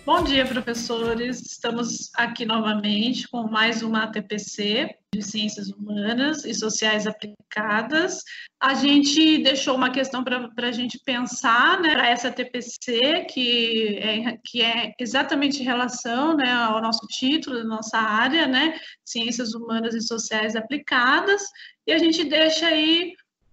Bom dia, professores. Estamos aqui novamente com mais uma ATPC de Ciências Humanas e Sociais Aplicadas. A gente deixou uma questão para a gente pensar, né, para essa ATPC, que é exatamente em relação, né, ao nosso título, da nossa área, né, Ciências Humanas e Sociais Aplicadas, e a gente deixa aí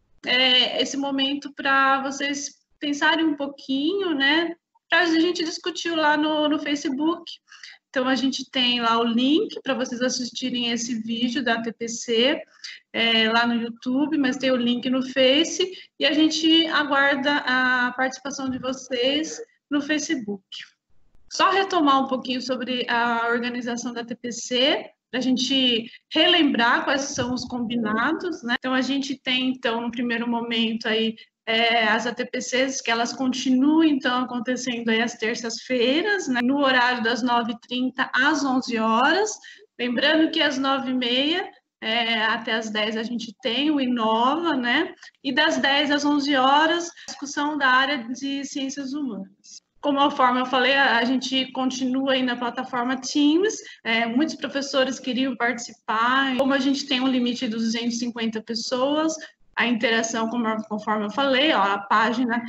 esse momento para vocês pensarem um pouquinho, né, a gente discutiu lá no Facebook. Então, a gente tem lá o link para vocês assistirem esse vídeo da TPC lá no YouTube, mas tem o link no Face, e a gente aguarda a participação de vocês no Facebook. Só retomar um pouquinho sobre a organização da TPC, para a gente relembrar quais são os combinados, né? Então, a gente tem, então, no primeiro momento aí, as ATPCs, que elas continuam, então, acontecendo aí às terças-feiras, né, no horário das 9h30 às 11 horas. Lembrando que às 9h30 até às 10 a gente tem o Inova, né? E das 10 às 11 horas, discussão da área de ciências humanas. Como eu falei, a gente continua aí na plataforma Teams, muitos professores queriam participar, como a gente tem um limite de 250 pessoas, a interação, conforme eu falei, ó, a página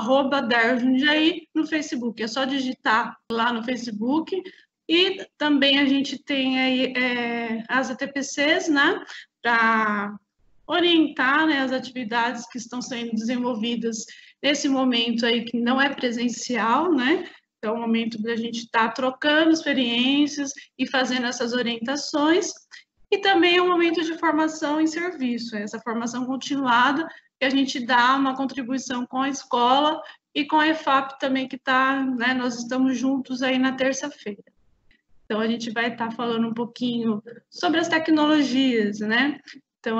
@darjundiaí no Facebook, é só digitar lá no Facebook, e também a gente tem aí as ATPCs, né, para orientar, né, as atividades que estão sendo desenvolvidas nesse momento aí que não é presencial, né? Então, é o momento da gente estar trocando experiências e fazendo essas orientações. E também é um momento de formação em serviço, essa formação continuada, que a gente dá uma contribuição com a escola e com a EFAP também, que está, né? Nós estamos juntos aí na terça-feira. Então, a gente vai estar falando um pouquinho sobre as tecnologias, né? Então,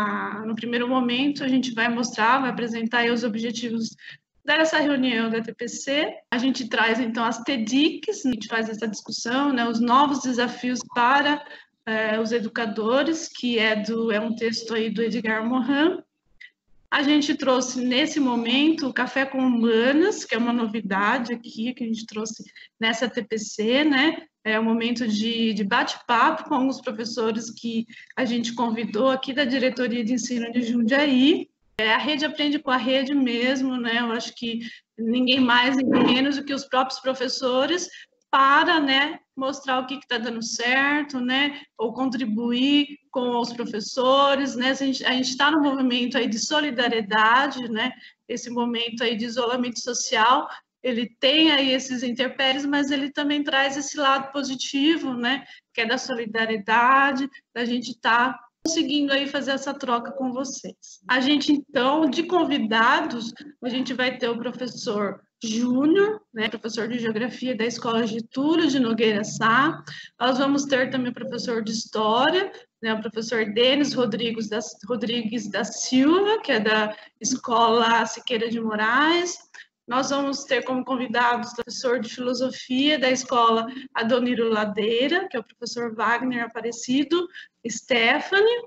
no primeiro momento, a gente vai apresentar aí os objetivos dessa reunião da TPC. A gente traz, então, as TEDx, a gente faz essa discussão, né, os novos desafios para os educadores, que é um texto aí do Edgar Morin. A gente trouxe, nesse momento, o Café com Humanas, que é uma novidade aqui, que a gente trouxe nessa TPC, né? É um momento de bate-papo com alguns professores que a gente convidou aqui da Diretoria de Ensino de Jundiaí. A rede aprende com a rede mesmo, né? Eu acho que ninguém mais, ninguém menos do que os próprios professores para, né, mostrar o que está dando certo, né, ou contribuir com os professores, né, a gente está no movimento aí de solidariedade, né, esse momento aí de isolamento social, ele tem aí esses intempéries, mas ele também traz esse lado positivo, né, que é da solidariedade, da gente estar conseguindo aí fazer essa troca com vocês. A gente, então, de convidados, a gente vai ter o professor Júnior, né, professor de Geografia da Escola Getúlio de Nogueira Sá. Nós vamos ter também o professor de História, né, o professor Denis Rodrigues da Silva, que é da Escola Siqueira de Moraes. Nós vamos ter como convidados o professor de Filosofia da Escola Adoniro Ladeira, que é o professor Wagner Aparecido Stephanie.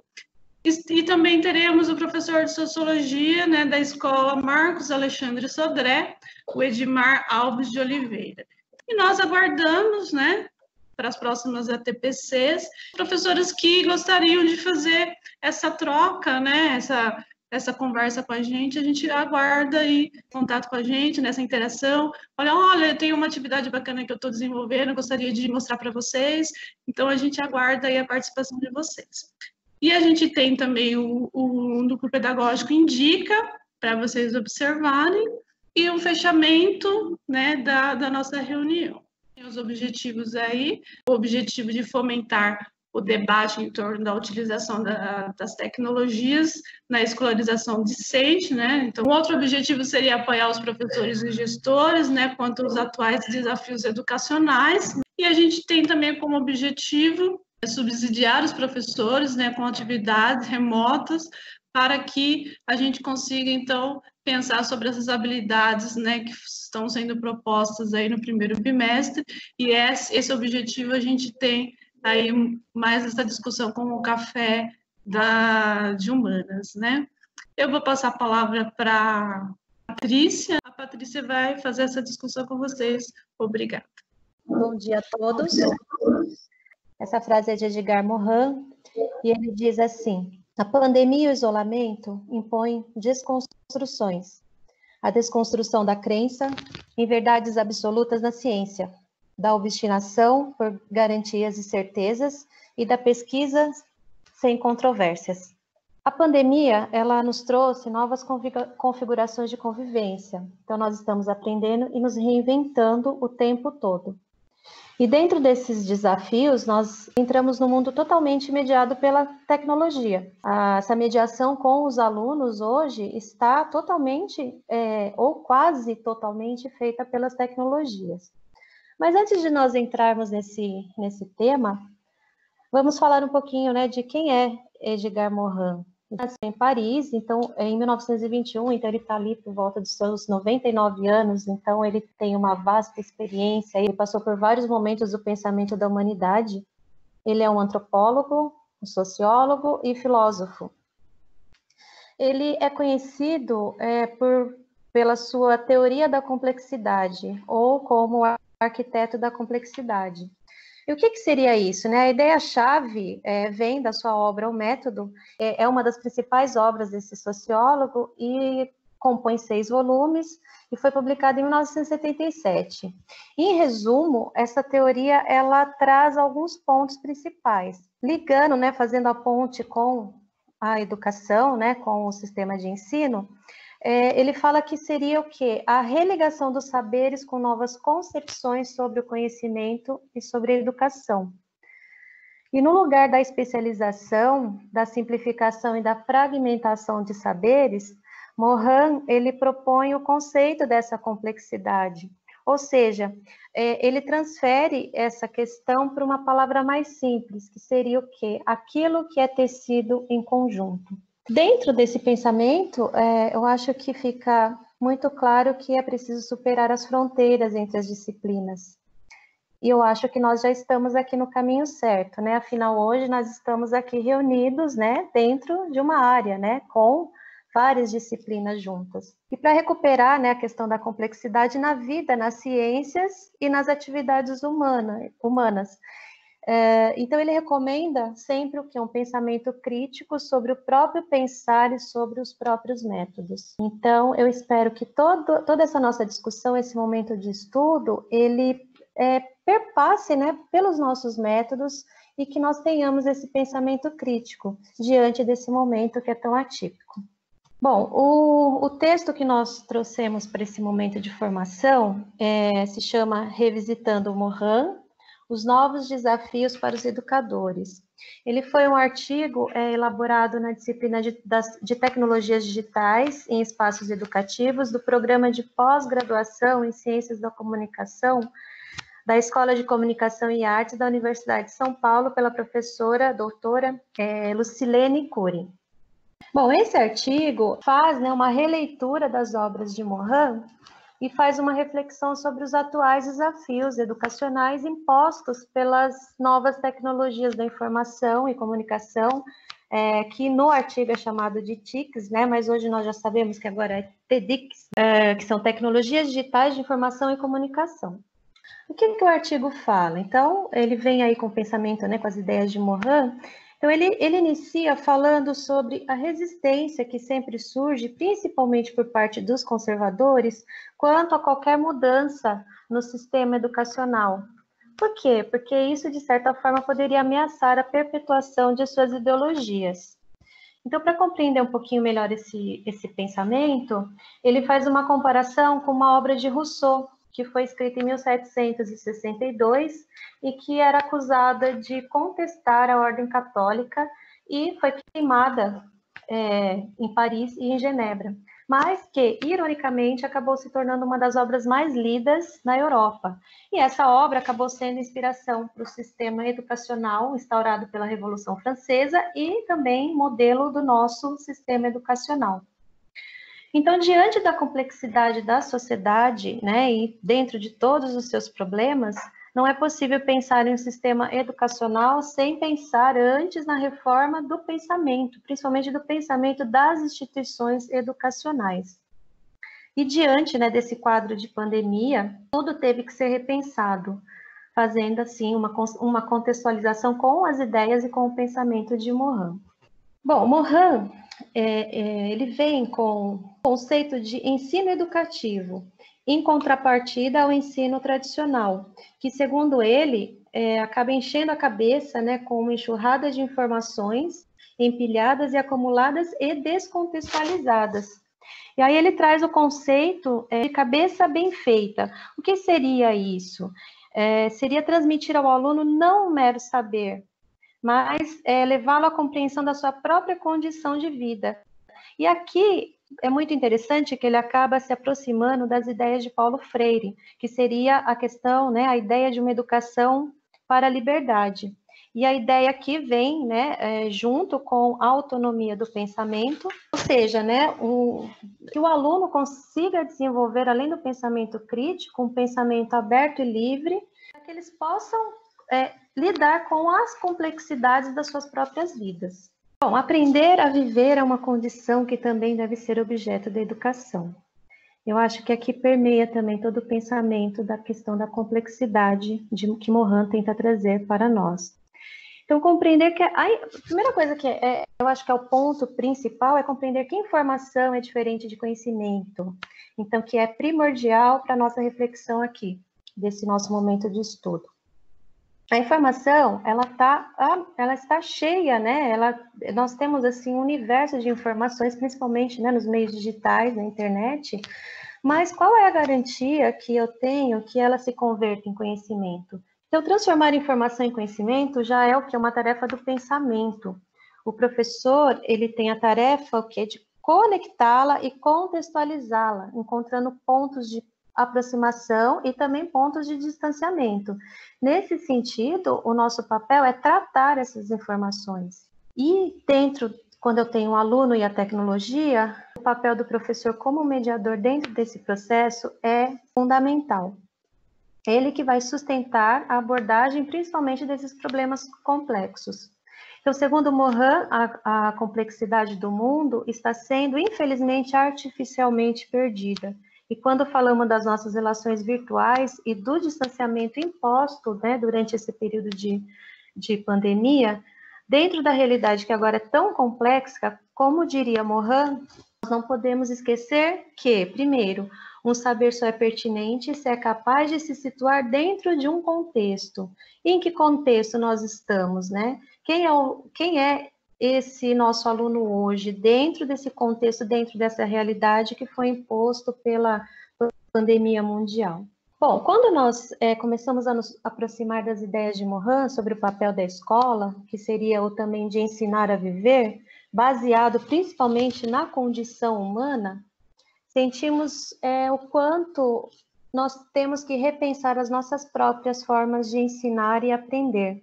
E também teremos o professor de Sociologia, né, da Escola Marcos Alexandre Sodré, o Edmar Alves de Oliveira. E nós aguardamos, né, para as próximas ATPCs, professores que gostariam de fazer essa troca, né, essa conversa com a gente aguarda aí contato com a gente, nessa interação. Olha, eu tenho uma atividade bacana que eu estou desenvolvendo, eu gostaria de mostrar para vocês. Então, a gente aguarda aí a participação de vocês. E a gente tem também o núcleo pedagógico indica, para vocês observarem, e um fechamento, né, da nossa reunião. Tem os objetivos aí, o objetivo de fomentar o debate em torno da utilização das tecnologias na escolarização discente, né? Então, outro objetivo seria apoiar os professores e gestores, né, quanto aos atuais desafios educacionais. E a gente tem também como objetivo subsidiar os professores, né, com atividades remotas, para que a gente consiga, então, pensar sobre essas habilidades, né, que estão sendo propostas aí no primeiro bimestre, e esse objetivo a gente tem aí mais essa discussão com o café de humanas, né. Eu vou passar a palavra para a Patrícia vai fazer essa discussão com vocês. Obrigada. Bom dia a todos. Essa frase é de Edgar Morin e ele diz assim: a pandemia e o isolamento impõem desconstruções. A desconstrução da crença em verdades absolutas na ciência, da obstinação por garantias e certezas e da pesquisa sem controvérsias. A pandemia, ela nos trouxe novas configurações de convivência. Então, nós estamos aprendendo e nos reinventando o tempo todo. E dentro desses desafios, nós entramos num mundo totalmente mediado pela tecnologia. Essa mediação com os alunos hoje está totalmente, ou quase totalmente, feita pelas tecnologias. Mas antes de nós entrarmos nesse tema, vamos falar um pouquinho, né, de quem é Edgar Morin. Ele nasceu em Paris, então, em 1921, então ele está ali por volta dos seus 99 anos, então ele tem uma vasta experiência, ele passou por vários momentos do pensamento da humanidade. Ele é um antropólogo, um sociólogo e filósofo. Ele é conhecido pela sua teoria da complexidade, ou como arquiteto da complexidade. E o que seria isso, né? A ideia-chave vem da sua obra O Método, é uma das principais obras desse sociólogo e compõe 6 volumes e foi publicada em 1977. Em resumo, essa teoria ela traz alguns pontos principais, ligando, né, fazendo a ponte com a educação, né, com o sistema de ensino. Ele fala que seria o quê? A religação dos saberes com novas concepções sobre o conhecimento e sobre a educação. E no lugar da especialização, da simplificação e da fragmentação de saberes, Morin, ele propõe o conceito dessa complexidade, ou seja, ele transfere essa questão para uma palavra mais simples, que seria o quê? Aquilo que é tecido em conjunto. Dentro desse pensamento, eu acho que fica muito claro que é preciso superar as fronteiras entre as disciplinas. E eu acho que nós já estamos aqui no caminho certo, né? Afinal, hoje nós estamos aqui reunidos, né, dentro de uma área, né, com várias disciplinas juntas. E para recuperar, né, a questão da complexidade na vida, nas ciências e nas atividades humanas. Então, ele recomenda sempre o que? Um pensamento crítico sobre o próprio pensar e sobre os próprios métodos. Então, eu espero que toda essa nossa discussão, esse momento de estudo, ele perpasse, né, pelos nossos métodos e que nós tenhamos esse pensamento crítico diante desse momento que é tão atípico. Bom, o texto que nós trouxemos para esse momento de formação se chama Revisitando Morin, os novos desafios para os educadores. Ele foi um artigo elaborado na disciplina de tecnologias digitais em espaços educativos do programa de pós-graduação em Ciências da Comunicação da Escola de Comunicação e Artes da Universidade de São Paulo pela professora doutora Lucilene Cury. Bom, esse artigo faz, né, uma releitura das obras de Morin e faz uma reflexão sobre os atuais desafios educacionais impostos pelas novas tecnologias da informação e comunicação, que no artigo é chamado de TICs, né, mas hoje nós já sabemos que agora é TEDx, que são tecnologias digitais de informação e comunicação. O que o artigo fala? Então, ele vem aí com o pensamento, né, com as ideias de Morin. Então, ele inicia falando sobre a resistência que sempre surge, principalmente por parte dos conservadores, quanto a qualquer mudança no sistema educacional. Por quê? Porque isso, de certa forma, poderia ameaçar a perpetuação de suas ideologias. Então, para compreender um pouquinho melhor esse pensamento, ele faz uma comparação com uma obra de Rousseau, que foi escrita em 1762 e que era acusada de contestar a ordem católica e foi queimada em Paris e em Genebra, mas que, ironicamente, acabou se tornando uma das obras mais lidas na Europa. E essa obra acabou sendo inspiração para o sistema educacional instaurado pela Revolução Francesa e também modelo do nosso sistema educacional. Então, diante da complexidade da sociedade, né, e dentro de todos os seus problemas, não é possível pensar em um sistema educacional sem pensar antes na reforma do pensamento, principalmente do pensamento das instituições educacionais. E diante, né, desse quadro de pandemia, tudo teve que ser repensado. fazendo assim uma contextualização com as ideias e com o pensamento de Morin. Bom, Morin, ele vem com o conceito de ensino educativo, em contrapartida ao ensino tradicional, que, segundo ele, acaba enchendo a cabeça, né, com uma enxurrada de informações empilhadas e acumuladas e descontextualizadas. E aí ele traz o conceito de cabeça bem feita. O que seria isso? Seria transmitir ao aluno não um mero saber, mas levá-lo à compreensão da sua própria condição de vida. E aqui é muito interessante que ele acaba se aproximando das ideias de Paulo Freire, que seria a questão, né, a ideia de uma educação para a liberdade. E a ideia aqui vem, né, junto com a autonomia do pensamento, ou seja, né, que o aluno consiga desenvolver, além do pensamento crítico, um pensamento aberto e livre, para que eles possam lidar com as complexidades das suas próprias vidas. Bom, aprender a viver é uma condição que também deve ser objeto da educação. Eu acho que aqui permeia também todo o pensamento da questão da complexidade que Morin tenta trazer para nós. Então, compreender que... A primeira coisa que eu acho que é o ponto principal é compreender que informação é diferente de conhecimento. Então, que é primordial para a nossa reflexão aqui, desse nosso momento de estudo. A informação, ela está cheia, né? Nós temos, assim, um universo de informações, principalmente, né, nos meios digitais, na internet, mas qual é a garantia que eu tenho que ela se converta em conhecimento? Então, transformar informação em conhecimento já é o que? Uma tarefa do pensamento. O professor, ele tem a tarefa, o quê? De conectá-la e contextualizá-la, encontrando pontos de aproximação e também pontos de distanciamento. Nesse sentido, o nosso papel é tratar essas informações. E quando eu tenho um aluno e a tecnologia, o papel do professor como mediador dentro desse processo é fundamental. Ele que vai sustentar a abordagem, principalmente desses problemas complexos. Então, segundo Morin, a complexidade do mundo está sendo, infelizmente, artificialmente perdida. E quando falamos das nossas relações virtuais e do distanciamento imposto, né, durante esse período de pandemia, dentro da realidade que agora é tão complexa, como diria Morin, nós não podemos esquecer que, primeiro, um saber só é pertinente se é capaz de se situar dentro de um contexto. E em que contexto nós estamos, né? Quem é esse nosso aluno hoje, dentro desse contexto, dentro dessa realidade que foi imposto pela pandemia mundial? Bom, quando nós começamos a nos aproximar das ideias de Morin sobre o papel da escola, que seria o também de ensinar a viver, baseado principalmente na condição humana, sentimos o quanto nós temos que repensar as nossas próprias formas de ensinar e aprender,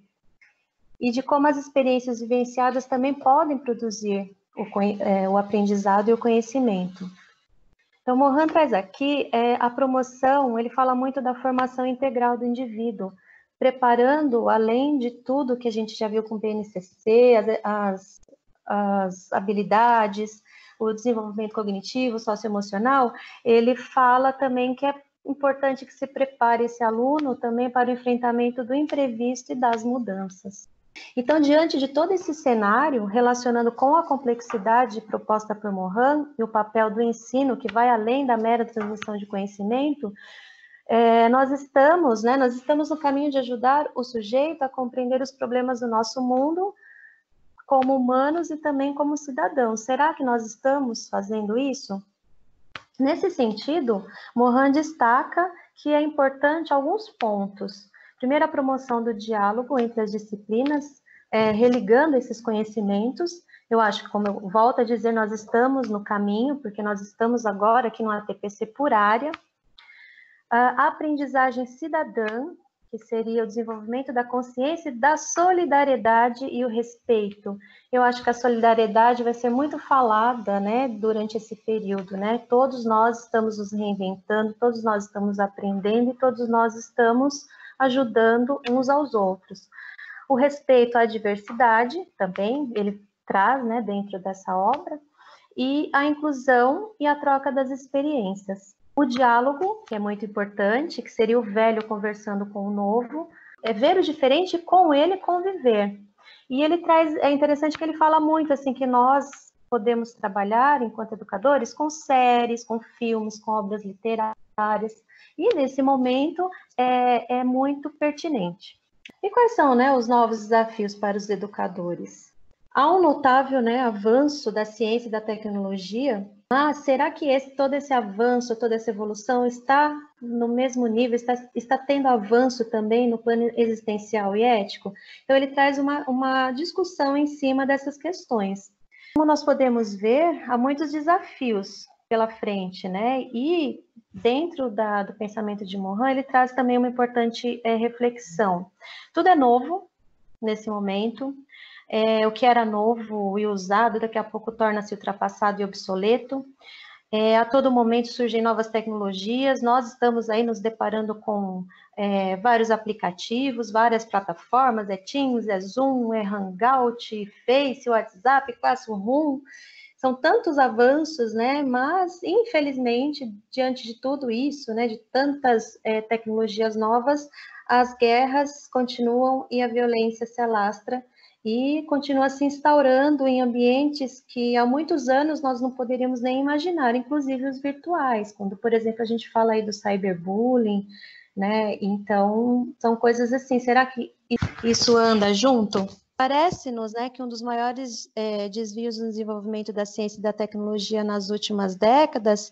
e de como as experiências vivenciadas também podem produzir o aprendizado e o conhecimento. Então, Morin traz aqui a promoção, ele fala muito da formação integral do indivíduo, preparando, além de tudo que a gente já viu com o BNCC, as habilidades, o desenvolvimento cognitivo, socioemocional, ele fala também que é importante que se prepare esse aluno também para o enfrentamento do imprevisto e das mudanças. Então, diante de todo esse cenário, relacionando com a complexidade proposta por Morin e o papel do ensino, que vai além da mera transmissão de conhecimento, nós estamos no caminho de ajudar o sujeito a compreender os problemas do nosso mundo como humanos e também como cidadãos. Será que nós estamos fazendo isso? Nesse sentido, Morin destaca que é importante alguns pontos. Primeiro, a promoção do diálogo entre as disciplinas, religando esses conhecimentos. Eu acho que, como eu volto a dizer, nós estamos no caminho, porque nós estamos agora aqui no ATPC por área. A aprendizagem cidadã, que seria o desenvolvimento da consciência, da solidariedade e o respeito. Eu acho que a solidariedade vai ser muito falada, né, durante esse período, né? Todos nós estamos nos reinventando, todos nós estamos aprendendo e todos nós estamos ajudando uns aos outros. O respeito à diversidade também, ele traz, né, dentro dessa obra, e a inclusão e a troca das experiências. O diálogo, que é muito importante, que seria o velho conversando com o novo, ver o diferente e com ele conviver. E ele traz, é interessante que ele fala muito assim que nós podemos trabalhar enquanto educadores com séries, com filmes, com obras literárias, e nesse momento é muito pertinente. E quais são, né, os novos desafios para os educadores? Há um notável, né, avanço da ciência e da tecnologia, mas será que todo esse avanço, toda essa evolução está no mesmo nível, está tendo avanço também no plano existencial e ético? Então ele traz uma discussão em cima dessas questões. Como nós podemos ver, há muitos desafios pela frente, né? E dentro do pensamento de Morin, ele traz também uma importante reflexão. Tudo é novo nesse momento. O que era novo e usado, daqui a pouco torna-se ultrapassado e obsoleto. A todo momento surgem novas tecnologias, nós estamos aí nos deparando com vários aplicativos, várias plataformas, Teams, Zoom, Hangout, Face, WhatsApp, Classroom, são tantos avanços, né? Mas, infelizmente, diante de tudo isso, né, de tantas tecnologias novas, as guerras continuam e a violência se alastra, e continua se instaurando em ambientes que há muitos anos nós não poderíamos nem imaginar, inclusive os virtuais, quando, por exemplo, a gente fala aí do cyberbullying, né? Então, são coisas assim, será que isso anda junto? Parece-nos, né, que um dos maiores desvios no desenvolvimento da ciência e da tecnologia nas últimas décadas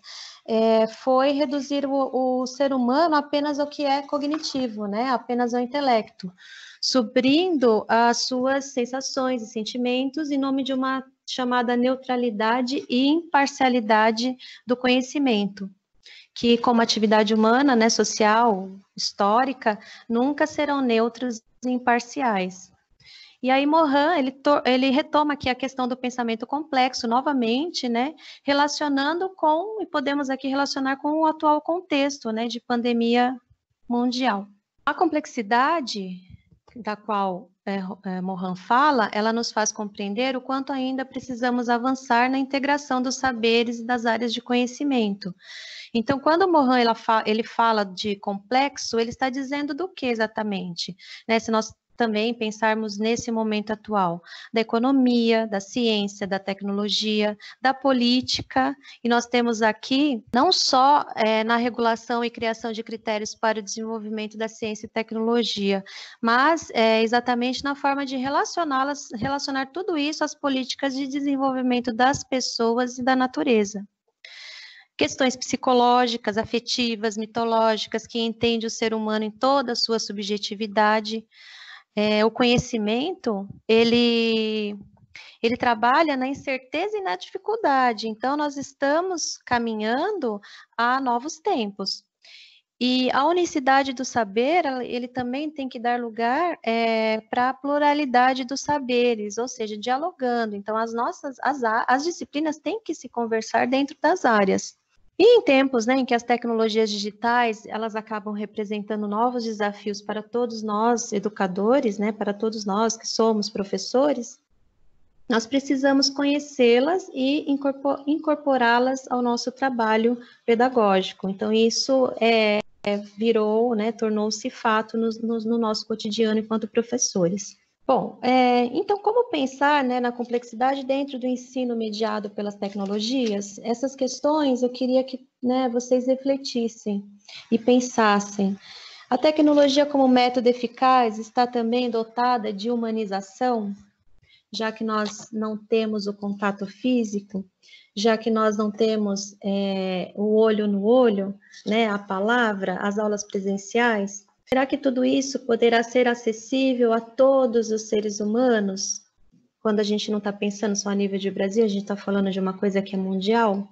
foi reduzir o ser humano apenas ao que é cognitivo, né, apenas ao intelecto, suprindo as suas sensações e sentimentos em nome de uma chamada neutralidade e imparcialidade do conhecimento, que como atividade humana, né, social, histórica, nunca serão neutros e imparciais. E aí Morin, ele retoma aqui a questão do pensamento complexo novamente, né, relacionando com, e podemos aqui relacionar com o atual contexto, né, de pandemia mundial. A complexidade da qual Morin fala, ela nos faz compreender o quanto ainda precisamos avançar na integração dos saberes e das áreas de conhecimento. Então, quando Morin ele fala de complexo, ele está dizendo do que exatamente? Né, se nós também pensarmos nesse momento atual, da economia, da ciência, da tecnologia, da política, e nós temos aqui, não só na regulação e criação de critérios para o desenvolvimento da ciência e tecnologia, mas exatamente na forma de relacionar tudo isso às políticas de desenvolvimento das pessoas e da natureza. Questões psicológicas, afetivas, mitológicas, que entende o ser humano em toda a sua subjetividade. O conhecimento, ele trabalha na incerteza e na dificuldade, então nós estamos caminhando a novos tempos. E a unicidade do saber, ele também tem que dar lugar para a pluralidade dos saberes, ou seja, dialogando. Então, as disciplinas têm que se conversar dentro das áreas. E em tempos, né, em que as tecnologias digitais, elas acabam representando novos desafios para todos nós, educadores, né, para todos nós que somos professores, nós precisamos conhecê-las e incorporá-las ao nosso trabalho pedagógico. Então, isso virou, né, tornou-se fato no nosso cotidiano enquanto professores. Bom, então como pensar, né, na complexidade dentro do ensino mediado pelas tecnologias? Essas questões eu queria que, né, vocês refletissem e pensassem. A tecnologia como método eficaz está também dotada de humanização, já que nós não temos o contato físico, já que nós não temos o olho no olho, né, a palavra, as aulas presenciais. Será que tudo isso poderá ser acessível a todos os seres humanos? Quando a gente não está pensando só a nível de Brasil, a gente está falando de uma coisa que é mundial.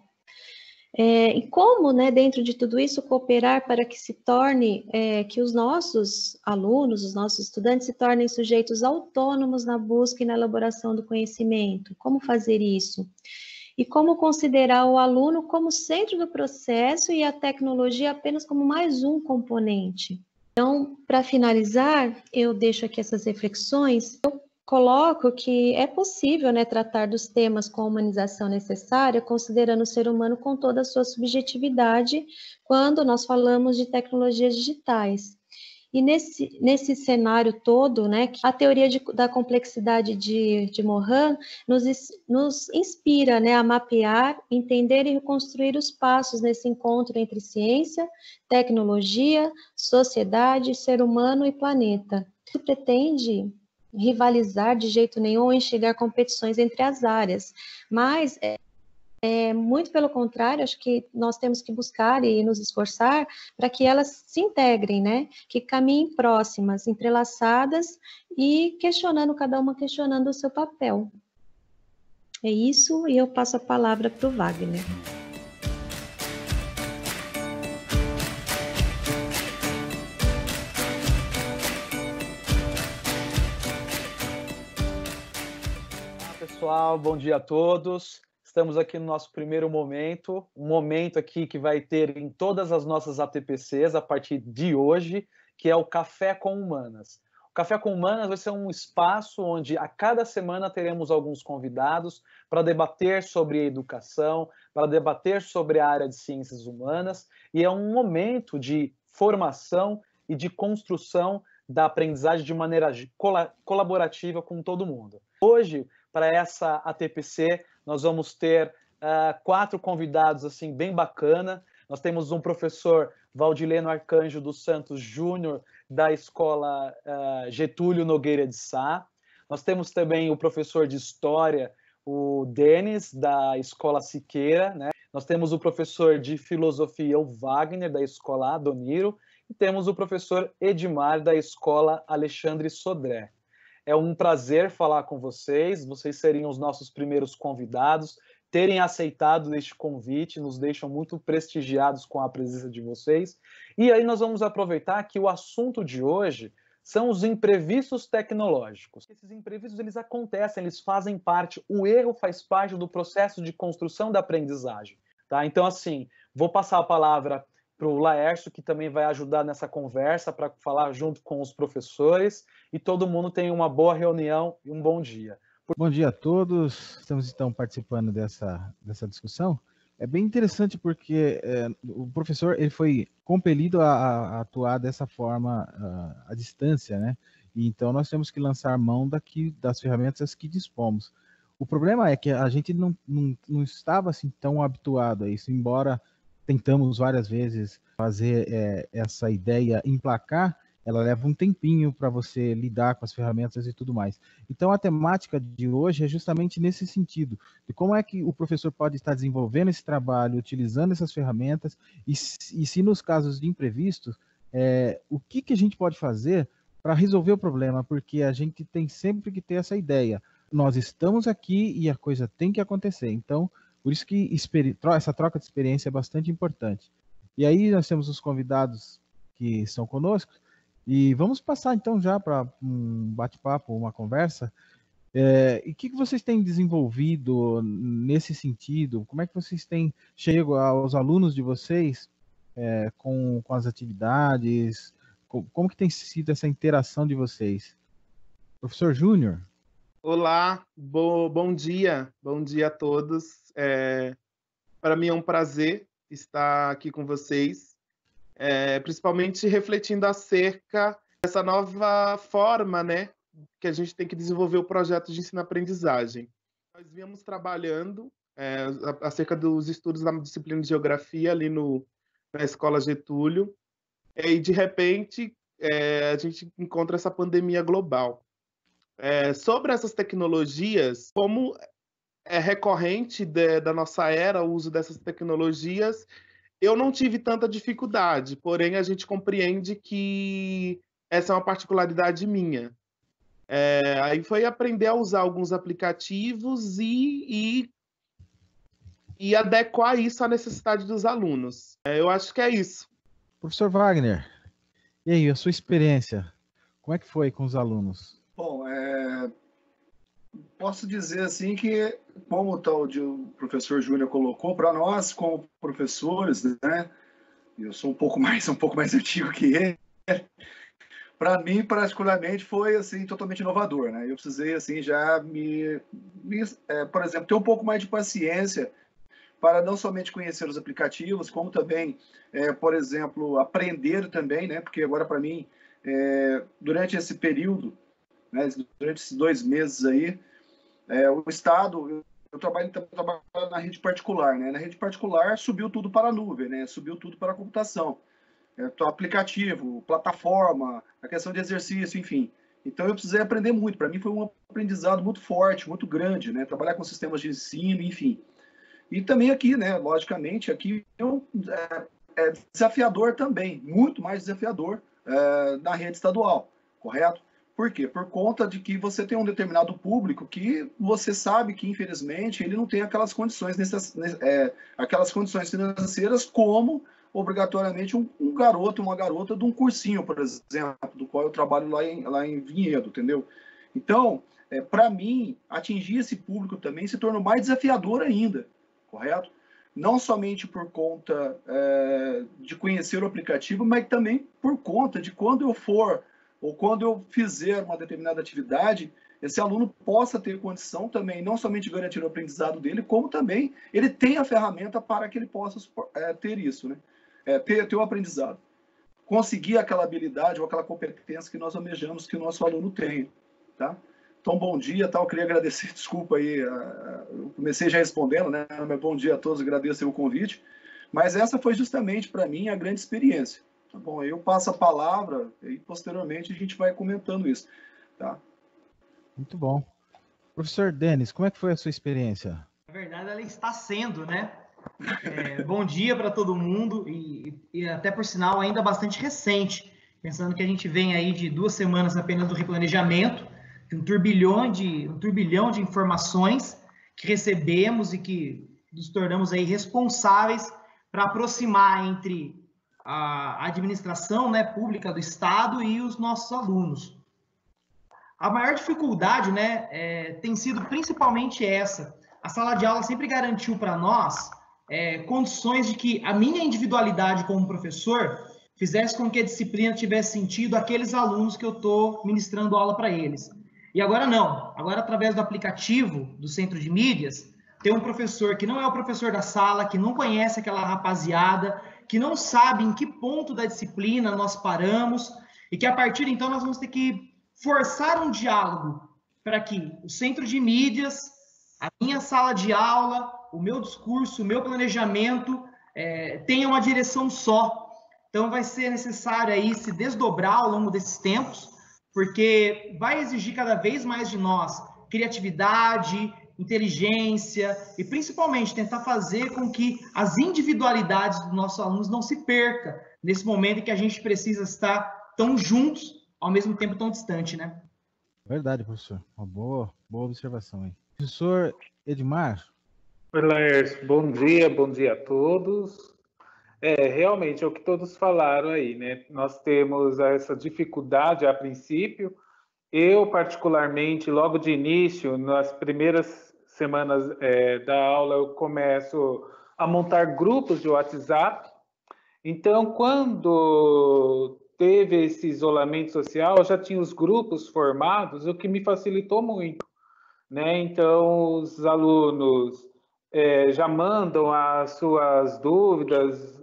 E como, né, dentro de tudo isso, cooperar para que se torne, que os nossos alunos, os nossos estudantes se tornem sujeitos autônomos na busca e na elaboração do conhecimento? Como fazer isso? E como considerar o aluno como centro do processo e a tecnologia apenas como mais um componente? Então, para finalizar, eu deixo aqui essas reflexões. Eu coloco que é possível, né, tratar dos temas com a humanização necessária, considerando o ser humano com toda a sua subjetividade, quando nós falamos de tecnologias digitais. E nesse cenário todo, né, a teoria da complexidade de Morin nos inspira, né, a mapear, entender e reconstruir os passos nesse encontro entre ciência, tecnologia, sociedade, ser humano e planeta. Isso pretende rivalizar de jeito nenhum ou enxergar competições entre as áreas, mas muito pelo contrário, acho que nós temos que buscar e nos esforçar para que elas se integrem, né? Que caminhem próximas, entrelaçadas e cada uma questionando o seu papel. É isso, e eu passo a palavra para o Wagner. Olá, pessoal, bom dia a todos. Estamos aqui no nosso primeiro momento, um momento aqui que vai ter em todas as nossas ATPCs a partir de hoje, que é o Café com Humanas. O Café com Humanas vai ser um espaço onde a cada semana teremos alguns convidados para debater sobre educação, para debater sobre a área de ciências humanas, e é um momento de formação e de construção da aprendizagem de maneira colaborativa com todo mundo. Hoje, para essa ATPC, nós vamos ter 4 convidados assim bem bacana. Nós temos um professor Valdileno Arcanjo dos Santos Júnior, da Escola Getúlio Nogueira de Sá. Nós temos também o professor de História, o Denis, da Escola Siqueira, né? Nós temos o professor de Filosofia, o Wagner, da Escola Adoniro, e temos o professor Edmar, da Escola Alexandre Sodré. É um prazer falar com vocês seriam os nossos primeiros convidados, terem aceitado este convite, nos deixam muito prestigiados com a presença de vocês. E aí nós vamos aproveitar que o assunto de hoje são os imprevistos tecnológicos. Esses imprevistos, eles acontecem, eles fazem parte, o erro faz parte do processo de construção da aprendizagem. Tá? Então, assim, vou passar a palavra para o Laércio, que também vai ajudar nessa conversa, para falar junto com os professores, e todo mundo tenha uma boa reunião e um bom dia. Bom dia a todos, estamos então participando dessa discussão. É bem interessante porque o professor ele foi compelido a atuar dessa forma à distância, né? E então nós temos que lançar mão das ferramentas que dispomos. O problema é que a gente não estava assim tão habituado a isso, embora tentamos várias vezes fazer essa ideia emplacar, ela leva um tempinho para você lidar com as ferramentas e tudo mais. Então, a temática de hoje é justamente nesse sentido, de como é que o professor pode estar desenvolvendo esse trabalho, utilizando essas ferramentas, e se nos casos de imprevistos, o que a gente pode fazer para resolver o problema, porque a gente tem sempre que ter essa ideia. Nós estamos aqui e a coisa tem que acontecer. Então, por isso que essa troca de experiência é bastante importante. E aí nós temos os convidados que estão conosco, e vamos passar então já para um bate-papo, uma conversa. E o que vocês têm desenvolvido nesse sentido? Como é que vocês têm chegado aos alunos de vocês com as atividades? Como que tem sido essa interação de vocês? Professor Júnior? Olá, bom dia a todos. Para mim é um prazer estar aqui com vocês. Principalmente refletindo acerca dessa nova forma, né, que a gente tem que desenvolver o projeto de ensino-aprendizagem. Nós viemos trabalhando acerca dos estudos da disciplina de Geografia ali na Escola Getúlio, e de repente a gente encontra essa pandemia global. Sobre essas tecnologias, como é recorrente da nossa era o uso dessas tecnologias, eu não tive tanta dificuldade, porém a gente compreende que essa é uma particularidade minha. Aí foi aprender a usar alguns aplicativos e adequar isso à necessidade dos alunos. Eu acho que é isso. Professor Wagner, e aí, a sua experiência? Como é que foi com os alunos? Bom, posso dizer assim que, como o professor Júnior colocou, para nós, como professores, né, eu sou um pouco mais antigo que ele, para mim, particularmente, foi assim, totalmente inovador, né? Eu precisei assim, já por exemplo, ter um pouco mais de paciência para não somente conhecer os aplicativos, como também, por exemplo, aprender também, né? Porque agora, para mim, durante esse período, né, durante esses 2 meses aí, o Estado, eu trabalho na rede particular, né? Na rede particular subiu tudo para a nuvem, né? Subiu tudo para a computação. Aplicativo, plataforma, a questão de exercício, enfim. Então eu precisei aprender muito. Para mim foi um aprendizado muito forte, muito grande, né? Trabalhar com sistemas de ensino, enfim. E também aqui, né? Logicamente, aqui é desafiador também, muito mais desafiador na rede estadual, correto? Por quê? Por conta de que você tem um determinado público que você sabe que, infelizmente, ele não tem aquelas condições, aquelas condições financeiras como, obrigatoriamente, um garoto, uma garota de um cursinho, por exemplo, do qual eu trabalho lá em Vinhedo, entendeu? Então, para mim, atingir esse público também se tornou mais desafiador ainda, correto? Não somente por conta de conhecer o aplicativo, mas também por conta de quando eu for ou quando eu fizer uma determinada atividade, esse aluno possa ter condição também, não somente de garantir o aprendizado dele, como também ele tem a ferramenta para que ele possa ter isso, né? Ter o aprendizado. Conseguir aquela habilidade ou aquela competência que nós almejamos que o nosso aluno tenha, tá? Então, bom dia, tá? Eu queria agradecer, desculpa aí, eu comecei já respondendo, né? Mas bom dia a todos, agradeço o convite. Mas essa foi justamente, para mim, a grande experiência. Tá bom, eu passo a palavra e posteriormente a gente vai comentando isso, tá? Muito bom. Professor Denis, como é que foi a sua experiência? Na verdade, ela está sendo, né? Bom dia para todo mundo e até por sinal ainda bastante recente, pensando que a gente vem aí de 2 semanas apenas do replanejamento, de um turbilhão de informações que recebemos e que nos tornamos aí responsáveis para aproximar entre a administração, né, pública do Estado e os nossos alunos. A maior dificuldade, né, tem sido principalmente essa. A sala de aula sempre garantiu para nós condições de que a minha individualidade como professor fizesse com que a disciplina tivesse sentido aqueles alunos que eu estou ministrando aula para eles. E agora não. Agora, através do aplicativo do Centro de Mídias, tem um professor que não é o professor da sala, que não conhece aquela rapaziada, que não sabe em que ponto da disciplina nós paramos, e que a partir de então nós vamos ter que forçar um diálogo para que o Centro de Mídias, a minha sala de aula, o meu discurso, o meu planejamento tenha uma direção só. Então vai ser necessário aí se desdobrar ao longo desses tempos, porque vai exigir cada vez mais de nós criatividade, inteligência e principalmente tentar fazer com que as individualidades dos nossos alunos não se percam nesse momento em que a gente precisa estar tão juntos, ao mesmo tempo tão distante, né? Verdade, professor. Uma boa observação aí. Professor Edmar. Oi, Laércio. Bom dia a todos. Realmente é o que todos falaram aí, né? Nós temos essa dificuldade a princípio. Eu, particularmente, logo de início, nas primeiras semanas da aula, eu começo a montar grupos de WhatsApp. Então, quando teve esse isolamento social, eu já tinha os grupos formados, o que me facilitou muito, né? Então, os alunos já mandam as suas dúvidas,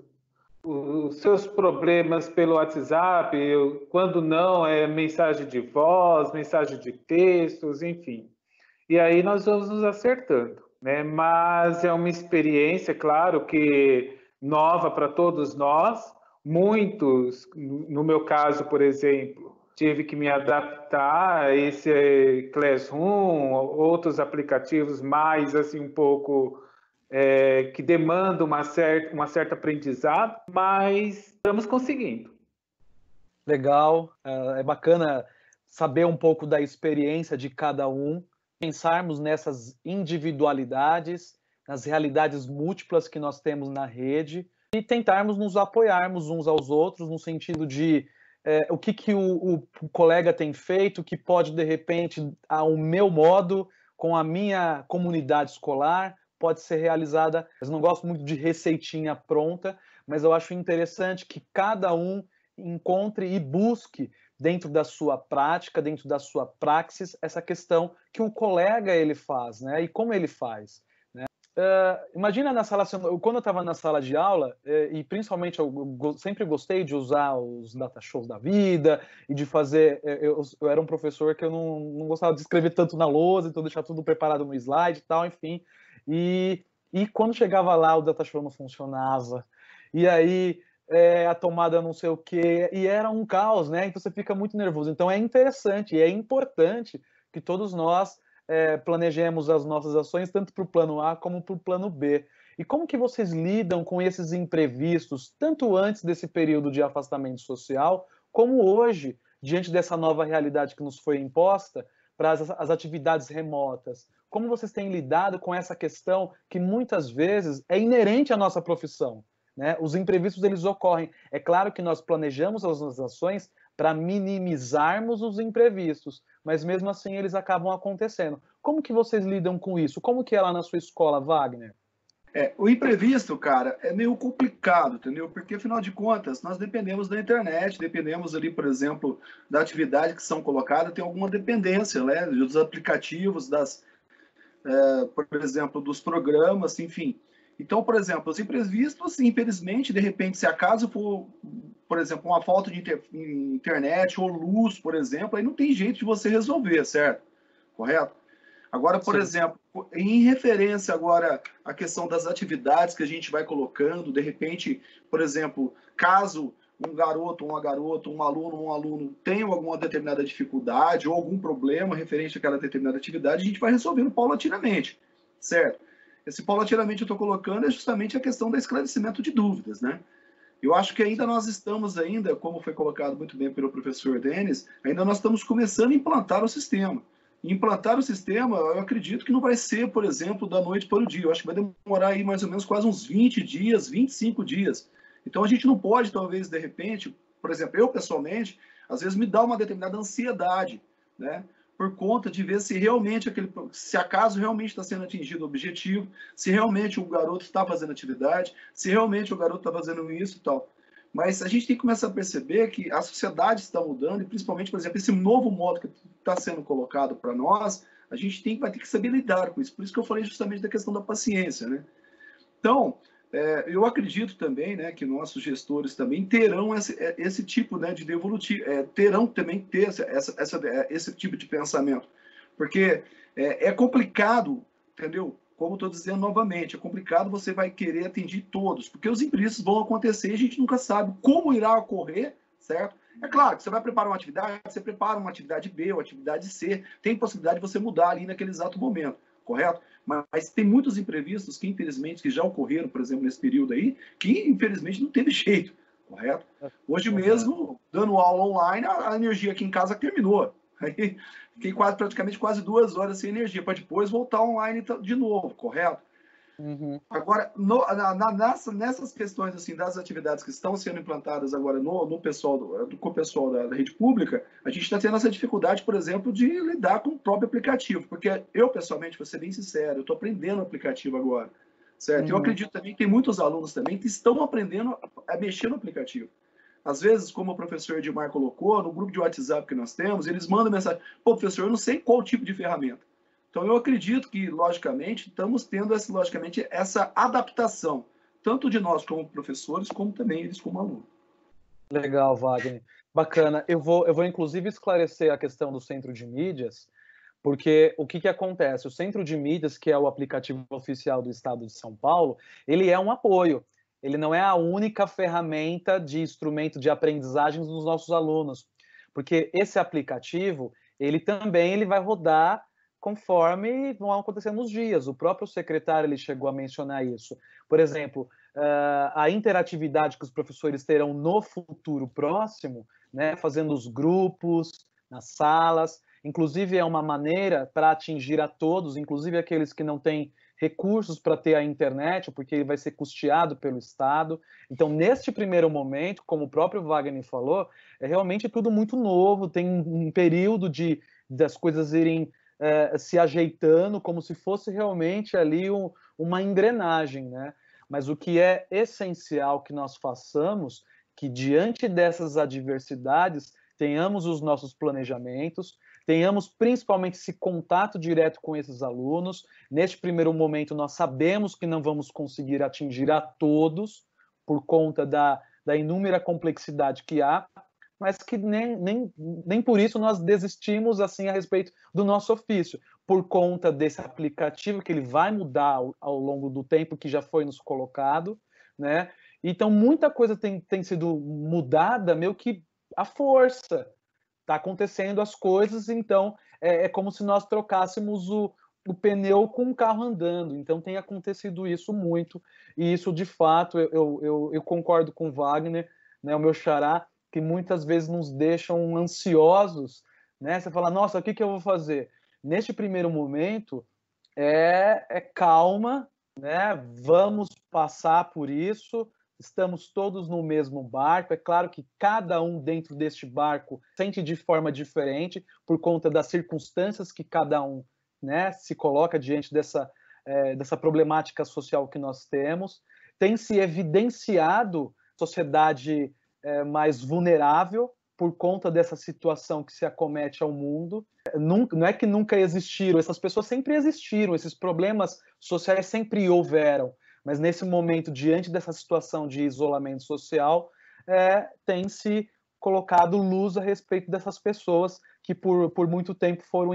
os seus problemas pelo WhatsApp, quando não, mensagem de voz, mensagem de textos, enfim. E aí nós vamos nos acertando, né? Mas é uma experiência, claro, que nova para todos nós. Muitos, no meu caso, por exemplo, tive que me adaptar a esse Classroom, outros aplicativos mais, assim, um pouco... que demanda uma certa aprendizado, mas estamos conseguindo. Legal, é bacana saber um pouco da experiência de cada um, pensarmos nessas individualidades, nas realidades múltiplas que nós temos na rede e tentarmos nos apoiarmos uns aos outros no sentido de o que o colega tem feito, que pode, de repente, ao meu modo, com a minha comunidade escolar, pode ser realizada. Eu não gosto muito de receitinha pronta, mas eu acho interessante que cada um encontre e busque dentro da sua prática, dentro da sua praxis, essa questão que o colega ele faz, né? E como ele faz, né? imagina na sala, quando eu estava na sala de aula, e principalmente eu sempre gostei de usar os data shows da vida e de fazer. Eu era um professor que eu não gostava de escrever tanto na lousa, então deixar tudo preparado no slide e tal, enfim. E quando chegava lá, o data show não funcionava. E aí a tomada não sei o quê, e era um caos, né? Então você fica muito nervoso. Então é interessante e é importante que todos nós planejemos as nossas ações tanto para o plano A como para o plano B. E como que vocês lidam com esses imprevistos, tanto antes desse período de afastamento social, como hoje, diante dessa nova realidade que nos foi imposta para as atividades remotas? Como vocês têm lidado com essa questão que muitas vezes é inerente à nossa profissão, né? Os imprevistos, eles ocorrem. É claro que nós planejamos as nossas ações para minimizarmos os imprevistos, mas mesmo assim eles acabam acontecendo. Como que vocês lidam com isso? Como que é lá na sua escola, Wagner? O imprevisto, cara, é meio complicado, entendeu? Porque, afinal de contas, nós dependemos da internet, dependemos ali, por exemplo, da atividade que são colocadas, tem alguma dependência, né? Dos aplicativos, por exemplo, dos programas, enfim. Então, por exemplo, os imprevistos, infelizmente, de repente, se acaso for, por exemplo, uma falta de internet ou luz, por exemplo, aí não tem jeito de você resolver, certo? Correto? Agora, por exemplo, em referência agora à questão das atividades que a gente vai colocando, de repente, por exemplo, caso um garoto, uma garota, um aluno tenham alguma determinada dificuldade ou algum problema referente àquela determinada atividade, a gente vai resolvendo paulatinamente, certo? Esse paulatinamente eu estou colocando é justamente a questão do esclarecimento de dúvidas, né? Eu acho que ainda nós estamos, como foi colocado muito bem pelo professor Denis, ainda nós estamos começando a implantar o sistema. E implantar o sistema, eu acredito que não vai ser, por exemplo, da noite para o dia. Eu acho que vai demorar aí mais ou menos quase uns 20 dias, 25 dias. Então a gente não pode, talvez, de repente, por exemplo, eu pessoalmente, às vezes me dá uma determinada ansiedade, né? Por conta de ver se realmente se acaso realmente está sendo atingido o objetivo, se realmente o garoto está fazendo atividade, se realmente o garoto está fazendo isso e tal. Mas a gente tem que começar a perceber que a sociedade está mudando e, principalmente, por exemplo, esse novo modo que está sendo colocado para nós, a gente vai ter que saber lidar com isso. Por isso que eu falei justamente da questão da paciência, né? Então, eu acredito também, né, que nossos gestores também terão esse tipo, né, de devolutivo, terão também ter esse tipo de pensamento, porque é complicado, entendeu? Como estou dizendo novamente, é complicado, você vai querer atender todos, porque os imprevistos vão acontecer e a gente nunca sabe como irá ocorrer, certo? É claro que você vai preparar uma atividade, você prepara uma atividade B ou atividade C, tem possibilidade de você mudar ali naquele exato momento, correto? Mas tem muitos imprevistos que, infelizmente, que já ocorreram, por exemplo, nesse período aí, que, infelizmente, não teve jeito, correto? Hoje mesmo, dando aula online, a energia aqui em casa terminou. Aí fiquei praticamente quase 2 horas sem energia, para depois voltar online de novo, correto? Uhum. Agora, nessas questões assim, das atividades que estão sendo implantadas agora com o pessoal da rede pública, a gente está tendo essa dificuldade, por exemplo, de lidar com o próprio aplicativo, porque eu, pessoalmente, vou ser bem sincero, eu estou aprendendo o aplicativo agora, certo? Uhum. Eu acredito também que tem muitos alunos também que estão aprendendo a mexer no aplicativo. Às vezes, como o professor Edmar colocou, no grupo de WhatsApp que nós temos, eles mandam mensagem: pô, professor, eu não sei qual tipo de ferramenta. Então, eu acredito que, logicamente, estamos tendo essa adaptação, tanto de nós como professores, como também eles como alunos. Legal, Wagner. Bacana. Eu vou inclusive, esclarecer a questão do Centro de Mídias, porque o que acontece? O Centro de Mídias, que é o aplicativo oficial do Estado de São Paulo, ele é um apoio. Ele não é a única ferramenta de instrumento de aprendizagem dos nossos alunos, porque esse aplicativo, ele vai rodar conforme vão acontecendo os dias. O próprio secretário ele chegou a mencionar isso. Por exemplo, a interatividade que os professores terão no futuro próximo, né, fazendo os grupos nas salas, inclusive é uma maneira para atingir a todos, inclusive aqueles que não têm recursos para ter a internet, porque ele vai ser custeado pelo Estado. Então, neste primeiro momento, como o próprio Wagner falou, é realmente tudo muito novo, tem um período das coisas irem se ajeitando, como se fosse realmente ali uma engrenagem, né? Mas o que é essencial que nós façamos, que diante dessas adversidades, tenhamos os nossos planejamentos, tenhamos principalmente esse contato direto com esses alunos. Neste primeiro momento, nós sabemos que não vamos conseguir atingir a todos, por conta da inúmera complexidade que há, mas que nem por isso nós desistimos assim a respeito do nosso ofício, por conta desse aplicativo que ele vai mudar ao longo do tempo que já foi nos colocado, né? Então, muita coisa tem sido mudada, meio que à força. Está acontecendo as coisas, então é como se nós trocássemos o pneu com um carro andando. Então, tem acontecido isso muito, e isso, de fato, eu concordo com o Wagner, né, o meu xará, que muitas vezes nos deixam ansiosos, né? Você fala, nossa, o que eu vou fazer? Neste primeiro momento, é calma, né? Vamos passar por isso, estamos todos no mesmo barco. É claro que cada um dentro deste barco sente de forma diferente, por conta das circunstâncias que cada um, né, se coloca diante dessa problemática social que nós temos. Tem se evidenciado sociedade mais vulnerável por conta dessa situação que se acomete ao mundo. Não é que nunca existiram, essas pessoas sempre existiram, esses problemas sociais sempre houveram, mas nesse momento, diante dessa situação de isolamento social, tem se colocado luz a respeito dessas pessoas que por muito tempo foram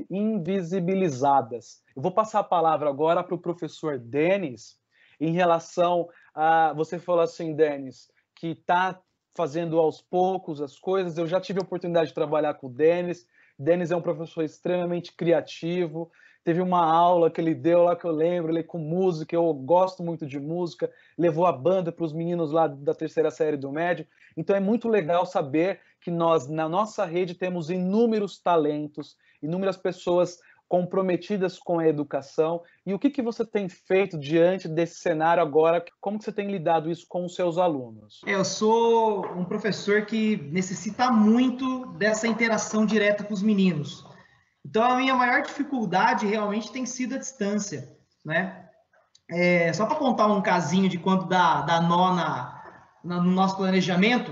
invisibilizadas. Eu vou passar a palavra agora para o professor Denis, em relação a... Você falou assim, Denis, que está fazendo aos poucos as coisas. Eu já tive a oportunidade de trabalhar com o Denis. Denis é um professor extremamente criativo. Teve uma aula que ele deu lá, que eu lembro, ele com música, eu gosto muito de música, levou a banda para os meninos lá da terceira série do médio. Então é muito legal saber que nós, na nossa rede, temos inúmeros talentos, inúmeras pessoas comprometidas com a educação. E o que você tem feito diante desse cenário agora? Como que você tem lidado isso com os seus alunos? Eu sou um professor que necessita muito dessa interação direta com os meninos. Então, a minha maior dificuldade realmente tem sido a distância, né? Só para contar um casinho de quanto dá nó no nosso planejamento,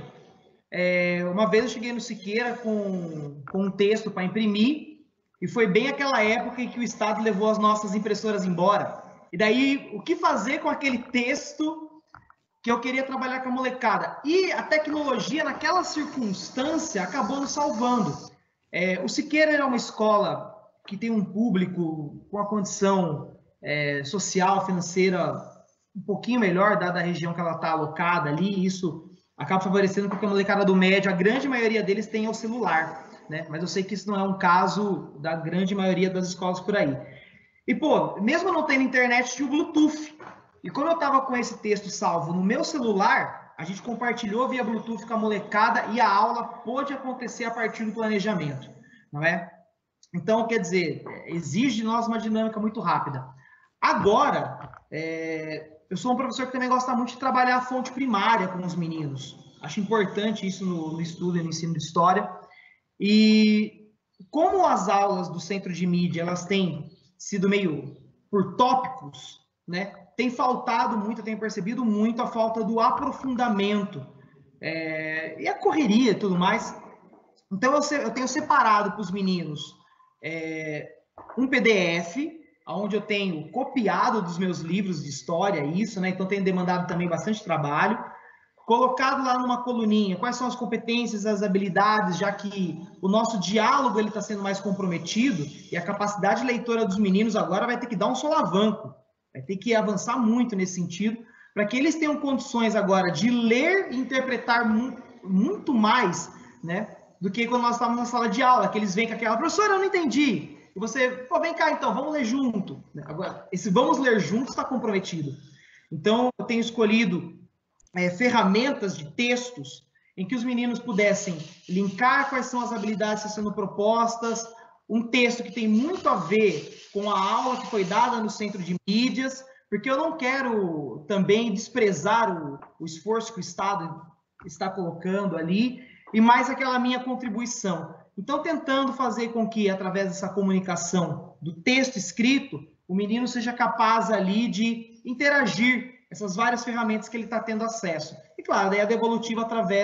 uma vez eu cheguei no Siqueira com um texto para imprimir, e foi bem aquela época em que o Estado levou as nossas impressoras embora. E daí, o que fazer com aquele texto que eu queria trabalhar com a molecada? E a tecnologia, naquela circunstância, acabou nos salvando. O Siqueira é uma escola que tem um público com a condição social, financeira um pouquinho melhor, dada a região que ela está alocada ali, e isso acaba favorecendo porque a molecada do médio, a grande maioria deles tem o celular, né? Mas eu sei que isso não é um caso da grande maioria das escolas por aí. E, pô, mesmo não tendo internet, tinha o Bluetooth. E quando eu estava com esse texto salvo no meu celular, a gente compartilhou via Bluetooth com a molecada e a aula pôde acontecer a partir do planejamento, não é? Então, quer dizer, exige de nós uma dinâmica muito rápida. Agora, eu sou um professor que também gosta muito de trabalhar a fonte primária com os meninos. Acho importante isso no estudo e no ensino de história. E como as aulas do centro de mídia, elas têm sido meio por tópicos, né? Tem faltado muito, eu tenho percebido muito a falta do aprofundamento e a correria e tudo mais. Então, eu tenho separado para os meninos um PDF, onde eu tenho copiado dos meus livros de história, isso, né? Então, tenho demandado também bastante trabalho. Colocado lá numa coluninha, quais são as competências, as habilidades, já que o nosso diálogo está sendo mais comprometido e a capacidade leitora dos meninos agora vai ter que dar um solavanco, vai ter que avançar muito nesse sentido, para que eles tenham condições agora de ler e interpretar muito mais, né, do que quando nós estávamos na sala de aula, que eles vêm com aquela, professora, eu não entendi, e você, pô, vem cá então, vamos ler junto. Agora, esse vamos ler junto está comprometido. Então, eu tenho escolhido ferramentas de textos em que os meninos pudessem linkar quais são as habilidades que estão sendo propostas, um texto que tem muito a ver com a aula que foi dada no centro de mídias, porque eu não quero também desprezar o esforço que o Estado está colocando ali, e mais aquela minha contribuição. Então, tentando fazer com que, através dessa comunicação do texto escrito, o menino seja capaz ali de interagir essas várias ferramentas que ele está tendo acesso. E, claro, daí a devolutiva através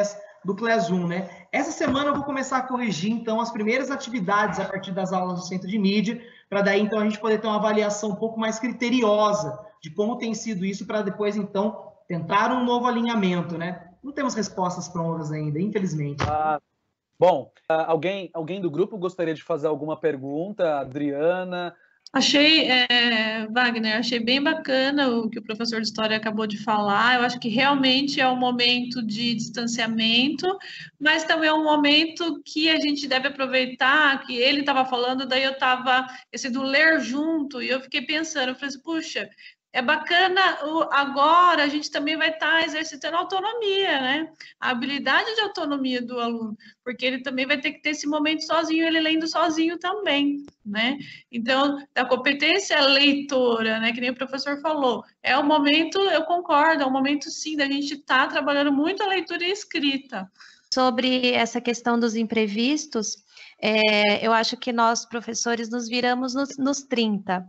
do Classroom, né? Essa semana eu vou começar a corrigir, então, as primeiras atividades a partir das aulas do Centro de Mídia, para daí, então, a gente poder ter uma avaliação um pouco mais criteriosa de como tem sido isso, para depois, então, tentar um novo alinhamento, né? Não temos respostas prontas ainda, infelizmente. Bom, alguém do grupo gostaria de fazer alguma pergunta? Adriana? Achei, Wagner, achei bem bacana o que o professor de História acabou de falar. Eu acho que realmente é um momento de distanciamento, mas também é um momento que a gente deve aproveitar, que ele estava falando, daí eu estava, esse do ler junto, e eu fiquei pensando, eu falei assim, puxa, é bacana, agora a gente também vai estar exercitando autonomia, né? A habilidade de autonomia do aluno, porque ele também vai ter que ter esse momento sozinho, ele lendo sozinho também, né? Então, a competência leitora, né, que nem o professor falou, é um momento, eu concordo, é um momento, sim, da gente estar trabalhando muito a leitura e a escrita. Sobre essa questão dos imprevistos, eu acho que nós, professores, nos viramos nos 30.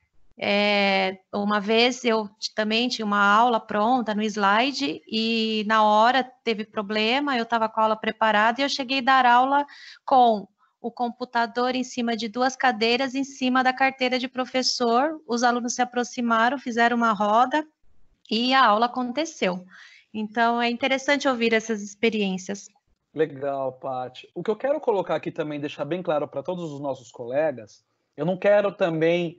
Uma vez eu também tinha uma aula pronta no slide e na hora teve problema, eu estava com a aula preparada e eu cheguei a dar aula com o computador em cima de 2 cadeiras, em cima da carteira de professor, os alunos se aproximaram, fizeram uma roda e a aula aconteceu. Então, é interessante ouvir essas experiências. Legal, Paty. O que eu quero colocar aqui também, deixar bem claro para todos os nossos colegas, eu não quero também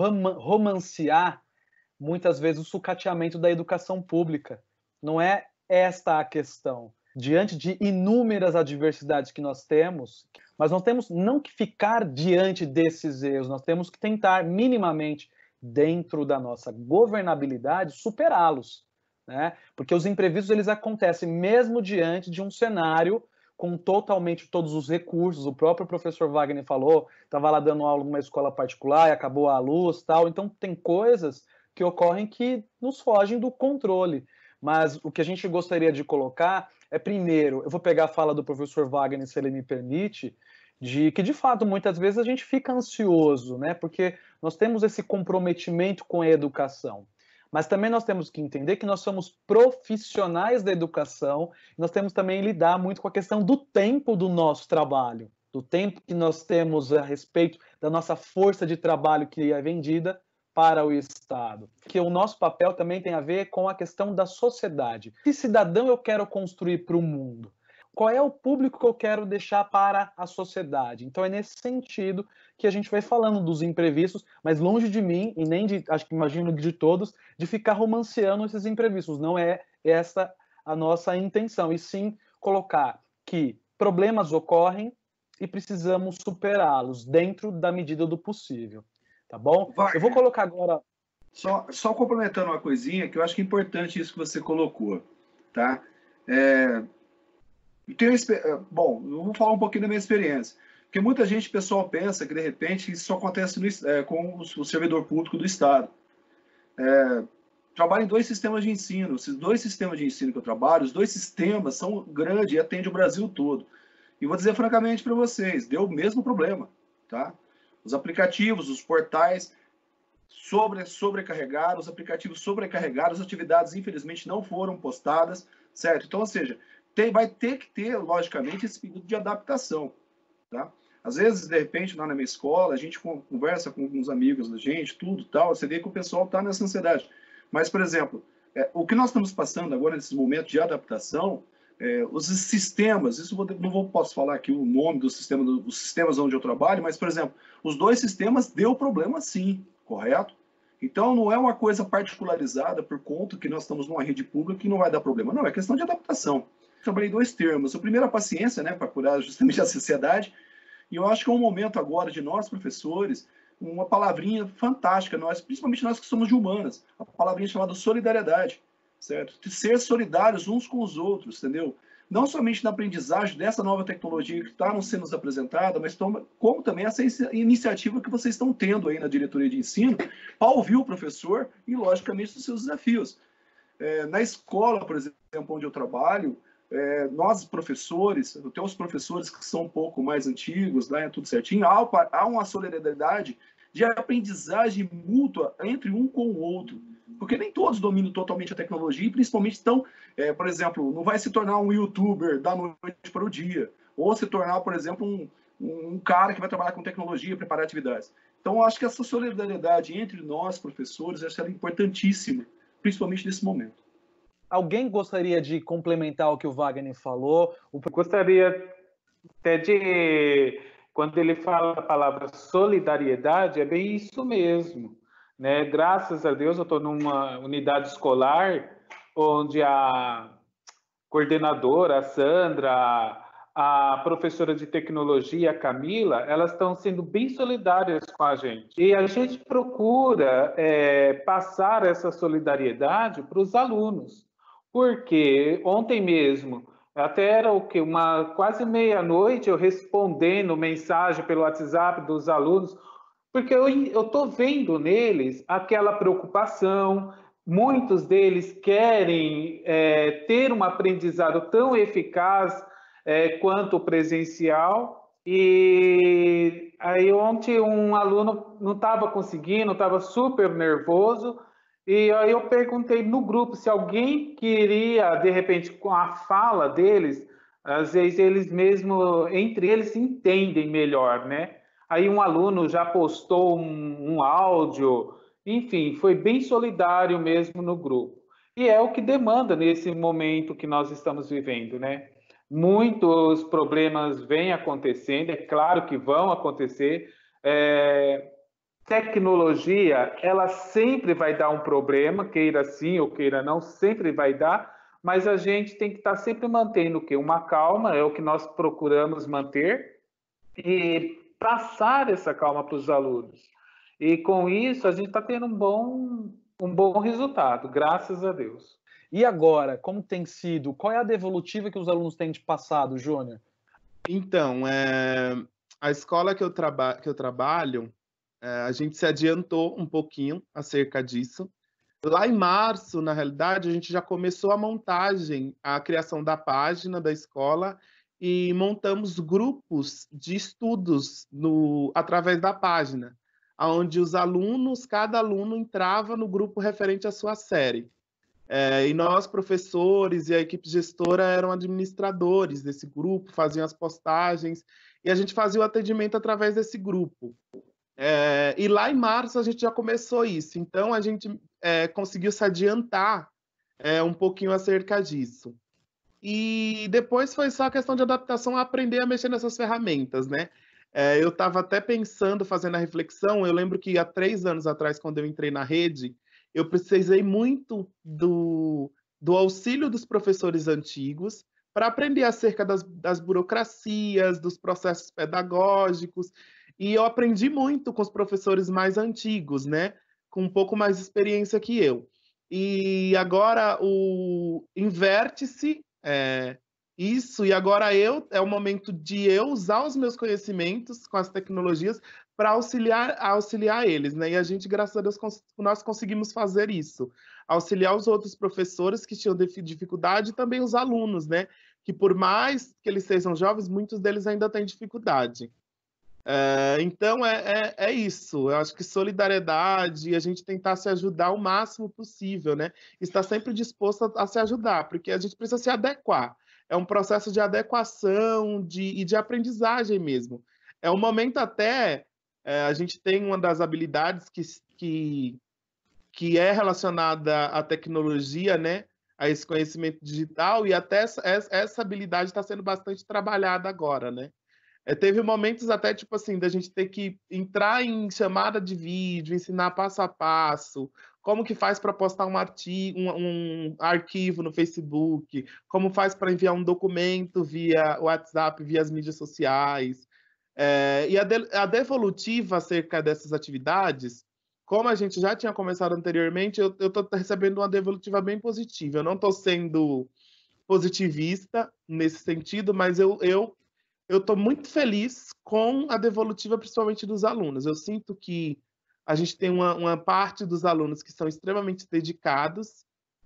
romancear muitas vezes o sucateamento da educação pública. Não é esta a questão. Diante de inúmeras adversidades que nós temos, mas nós temos não que ficar diante desses erros, nós temos que tentar minimamente, dentro da nossa governabilidade, superá-los, né? Porque os imprevistos eles acontecem mesmo diante de um cenário com totalmente todos os recursos. O próprio professor Wagner falou, estava lá dando aula numa escola particular e acabou a luz, tal. Então tem coisas que ocorrem que nos fogem do controle. Mas o que a gente gostaria de colocar é, primeiro, eu vou pegar a fala do professor Wagner, se ele me permite, de que, de fato, muitas vezes a gente fica ansioso, né? Porque nós temos esse comprometimento com a educação. Mas também nós temos que entender que nós somos profissionais da educação, nós temos também que lidar muito com a questão do tempo do nosso trabalho, do tempo que nós temos a respeito da nossa força de trabalho que é vendida para o Estado. Que o nosso papel também tem a ver com a questão da sociedade. Que cidadão eu quero construir para o mundo? Qual é o público que eu quero deixar para a sociedade? Então é nesse sentido que a gente vai falando dos imprevistos, mas longe de mim, e nem de, acho que imagino de todos, de ficar romanceando esses imprevistos. Não é essa a nossa intenção, e sim colocar que problemas ocorrem e precisamos superá-los dentro da medida do possível. Tá bom? Eu vou colocar agora... Só complementando uma coisinha, que eu acho que é importante isso que você colocou, tá? Bom, eu vou falar um pouquinho da minha experiência. Porque muita gente, pessoal, pensa que, de repente, isso só acontece com o servidor público do Estado. Trabalho em 2 sistemas de ensino. Esses 2 sistemas de ensino que eu trabalho, os 2 sistemas são grandes e atendem o Brasil todo. E vou dizer francamente para vocês, deu o mesmo problema, tá? Os aplicativos, os portais sobrecarregaram, os aplicativos sobrecarregaram, as atividades, infelizmente, não foram postadas, certo? Então, ou seja, vai ter que ter, logicamente, esse período de adaptação, tá? Às vezes, de repente, lá na minha escola, a gente conversa com alguns amigos da gente, tudo tal, você vê que o pessoal está nessa ansiedade. Mas, por exemplo, o que nós estamos passando agora nesse momento de adaptação, os sistemas, posso falar aqui o nome dos sistemas onde eu trabalho, mas, por exemplo, os 2 sistemas deu problema sim, correto? Então, não é uma coisa particularizada por conta que nós estamos numa rede pública que não vai dar problema. Não, é questão de adaptação. Trabalhei 2 termos. O primeiro, a paciência, né, para curar justamente a sociedade. E eu acho que é um momento agora de nós, professores, uma palavrinha fantástica, principalmente nós que somos de humanas, a palavrinha chamada solidariedade, certo? De ser solidários uns com os outros, entendeu? Não somente na aprendizagem dessa nova tecnologia que está nos sendo apresentada, mas como também essa iniciativa que vocês estão tendo aí na diretoria de ensino, para ouvir o professor e, logicamente, os seus desafios. Na escola, por exemplo, onde eu trabalho, nós, professores, eu tenho os professores que são um pouco mais antigos, né, tudo certinho, há uma solidariedade de aprendizagem mútua entre um com o outro, porque nem todos dominam totalmente a tecnologia e principalmente estão, por exemplo, não vai se tornar um youtuber da noite para o dia, ou se tornar, por exemplo, um cara que vai trabalhar com tecnologia, preparar atividades. Então, eu acho que essa solidariedade entre nós, professores, essa é importantíssima, principalmente nesse momento. Alguém gostaria de complementar o que o Wagner falou? Eu gostaria até de, quando ele fala a palavra solidariedade, é bem isso mesmo, né? Graças a Deus eu estou numa unidade escolar onde a coordenadora, a Sandra, a professora de tecnologia, a Camila, elas estão sendo bem solidárias com a gente. E a gente procura passar essa solidariedade para os alunos, porque ontem mesmo, até era quase meia-noite, eu respondendo mensagem pelo WhatsApp dos alunos, porque eu estou vendo neles aquela preocupação. Muitos deles querem ter um aprendizado tão eficaz quanto o presencial. E aí ontem um aluno não estava conseguindo, estava super nervoso, e aí eu perguntei no grupo se alguém queria, de repente, com a fala deles, às vezes eles mesmo, entre eles, se entendem melhor, né? Aí um aluno já postou um áudio, enfim, foi bem solidário mesmo no grupo. E é o que demanda nesse momento que nós estamos vivendo, né? Muitos problemas vêm acontecendo, é claro que vão acontecer. Tecnologia, ela sempre vai dar um problema, queira sim ou queira não, sempre vai dar, mas a gente tem que estar sempre mantendo o quê? Uma calma, é o que nós procuramos manter, e passar essa calma para os alunos. E com isso, a gente está tendo um bom resultado, graças a Deus. E agora, como tem sido? Qual é a devolutiva que os alunos têm te passado, Júnior? Então, a escola que eu trabalho, a gente se adiantou um pouquinho acerca disso. Lá em março, na realidade, a gente já começou a montagem, a criação da página da escola e montamos grupos de estudos através da página, onde cada aluno entrava no grupo referente à sua série. E nós, professores e a equipe gestora, eram administradores desse grupo, faziam as postagens, e a gente fazia o atendimento através desse grupo. E lá em março a gente já começou isso, então a gente conseguiu se adiantar um pouquinho acerca disso. E depois foi só a questão de adaptação a aprender a mexer nessas ferramentas, né? Eu estava até pensando, fazendo a reflexão, eu lembro que há 3 anos atrás, quando eu entrei na rede, eu precisei muito do auxílio dos professores antigos para aprender acerca das burocracias, dos processos pedagógicos, e eu aprendi muito com os professores mais antigos, né? Com um pouco mais de experiência que eu. E agora inverte-se isso, e agora é o momento de eu usar os meus conhecimentos com as tecnologias para auxiliar eles, né? E a gente, graças a Deus, nós conseguimos fazer isso. Auxiliar os outros professores que tinham dificuldade e também os alunos, né? Que por mais que eles sejam jovens, muitos deles ainda têm dificuldade. Então, é isso. Eu acho que solidariedade, a gente tentar se ajudar o máximo possível, né? Estar sempre disposto a se ajudar, porque a gente precisa se adequar. É um processo de adequação e de aprendizagem mesmo. É um momento até, a gente tem uma das habilidades que é relacionada à tecnologia, né? A esse conhecimento digital, e até essa habilidade está sendo bastante trabalhada agora, né? Teve momentos até, tipo assim, da gente ter que entrar em chamada de vídeo, ensinar passo a passo, como que faz para postar um arquivo no Facebook, como faz para enviar um documento via WhatsApp, via as mídias sociais. E a devolutiva acerca dessas atividades, como a gente já tinha começado anteriormente, eu estou recebendo uma devolutiva bem positiva. Eu não estou sendo positivista nesse sentido, mas eu estou muito feliz com a devolutiva, principalmente dos alunos. Eu sinto que a gente tem uma parte dos alunos que são extremamente dedicados.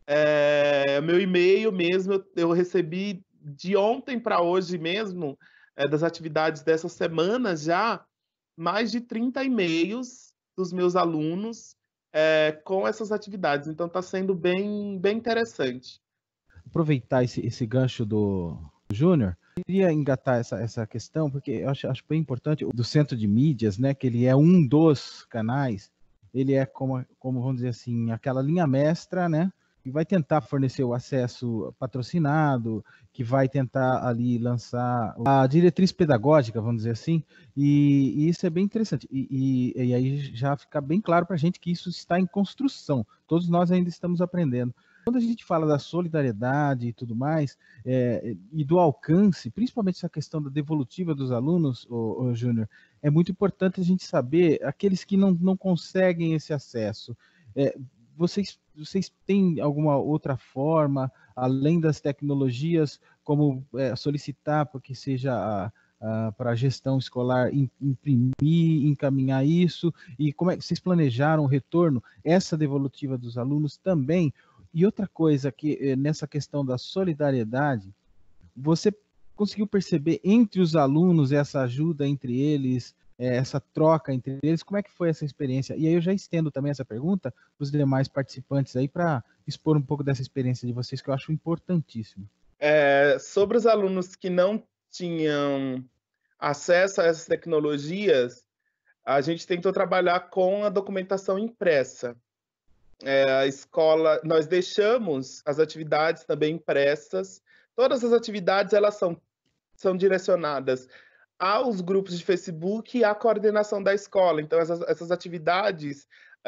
Meu e-mail mesmo, eu recebi de ontem para hoje mesmo, das atividades dessa semana já, mais de 30 e-mails dos meus alunos com essas atividades. Então, está sendo bem interessante. Aproveitar esse gancho do Júnior, eu queria engatar essa questão, porque eu acho bem importante, do Centro de Mídias, né, que ele é um dos canais, ele é como vamos dizer assim, aquela linha mestra, né, que vai tentar fornecer o acesso patrocinado, que vai tentar ali lançar a diretriz pedagógica, vamos dizer assim, e isso é bem interessante. E aí já fica bem claro para a gente que isso está em construção, todos nós ainda estamos aprendendo. Quando a gente fala da solidariedade e tudo mais, e do alcance, principalmente essa questão da devolutiva dos alunos, o Júnior, é muito importante a gente saber, aqueles que não conseguem esse acesso, vocês têm alguma outra forma, além das tecnologias, como solicitar para que seja para a gestão escolar imprimir, encaminhar isso, e como é que vocês planejaram o retorno, essa devolutiva dos alunos também? E outra coisa, que nessa questão da solidariedade, você conseguiu perceber entre os alunos essa ajuda entre eles, essa troca entre eles? Como é que foi essa experiência? E aí eu já estendo também essa pergunta para os demais participantes aí, para expor um pouco dessa experiência de vocês, que eu acho importantíssimo. Sobre os alunos que não tinham acesso a essas tecnologias, a gente tentou trabalhar com a documentação impressa. A escola, nós deixamos as atividades também impressas. Todas as atividades elas são direcionadas aos grupos de Facebook e à coordenação da escola. Então, essas atividades,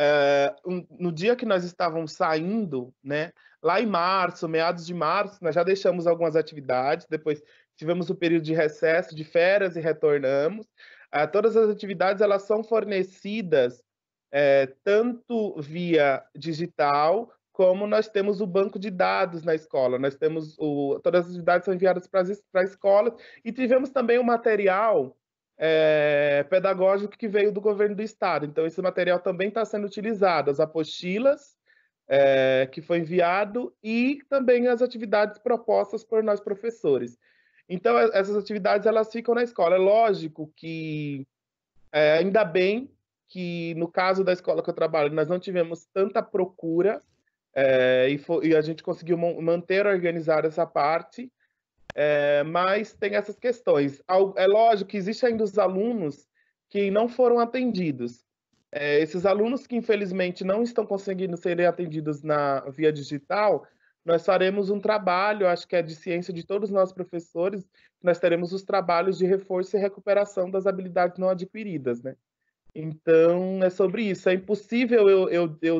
no dia que nós estávamos saindo, né, lá em março, meados de março, nós já deixamos algumas atividades, depois tivemos o período de recesso, de férias, e retornamos. Todas as atividades elas são fornecidas tanto via digital, como nós temos o banco de dados na escola. Nós temos todas as atividades são enviadas para a escola, e tivemos também o material pedagógico que veio do governo do estado. Então, esse material também está sendo utilizado, as apostilas que foi enviado, e também as atividades propostas por nós professores. Então, essas atividades elas ficam na escola. É lógico que, ainda bem que, no caso da escola que eu trabalho, nós não tivemos tanta procura, e a gente conseguiu manter organizar essa parte, mas tem essas questões. É lógico que existe ainda os alunos que não foram atendidos. Esses alunos que, infelizmente, não estão conseguindo serem atendidos na via digital, nós faremos um trabalho, acho que é de ciência de todos nós professores, nós teremos os trabalhos de reforço e recuperação das habilidades não adquiridas, né? Então, é sobre isso. É impossível eu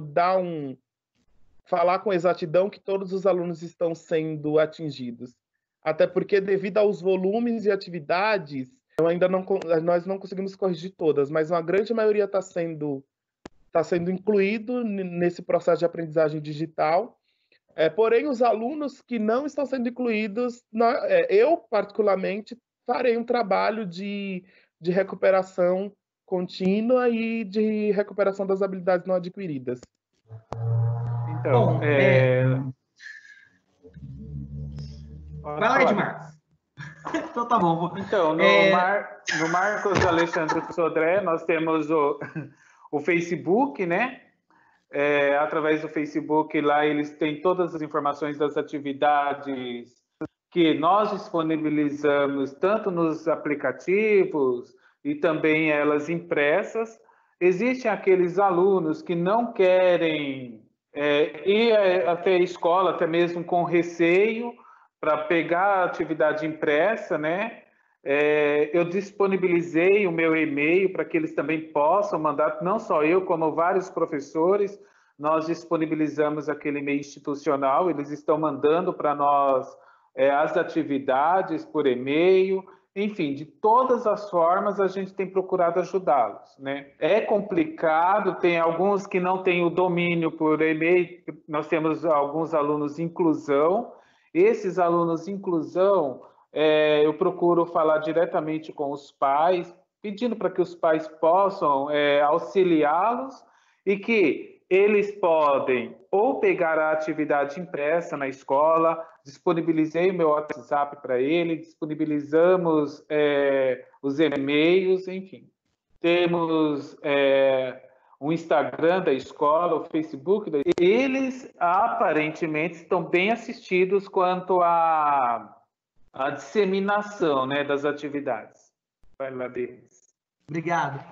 falar com exatidão que todos os alunos estão sendo atingidos. Até porque, devido aos volumes e atividades, nós não conseguimos corrigir todas, mas uma grande maioria está sendo incluído nesse processo de aprendizagem digital. Porém, os alunos que não estão sendo incluídos, eu, particularmente, farei um trabalho de recuperação contínua e de recuperação das habilidades não adquiridas. Então, vai lá, Edmar. Então tá bom. Então, no Marcos Alexandre Sodré, nós temos o Facebook, né? Através do Facebook, lá eles têm todas as informações das atividades que nós disponibilizamos, tanto nos aplicativos e também elas impressas. Existem aqueles alunos que não querem ir até a escola, até mesmo com receio, para pegar a atividade impressa, né? Eu disponibilizei o meu e-mail para que eles também possam mandar, não só eu, como vários professores, nós disponibilizamos aquele e-mail institucional, eles estão mandando para nós as atividades por e-mail, enfim, de todas as formas a gente tem procurado ajudá-los, né? É complicado, tem alguns que não têm o domínio por e-mail, nós temos alguns alunos inclusão. Esses alunos inclusão, eu procuro falar diretamente com os pais, pedindo para que os pais possam auxiliá-los, e que eles podem ou pegar a atividade impressa na escola, disponibilizei o meu WhatsApp para ele, disponibilizamos os e-mails, enfim. Temos o Instagram da escola, o Facebook, eles aparentemente estão bem assistidos quanto à disseminação, né, das atividades. Vai lá, Denis. Obrigado.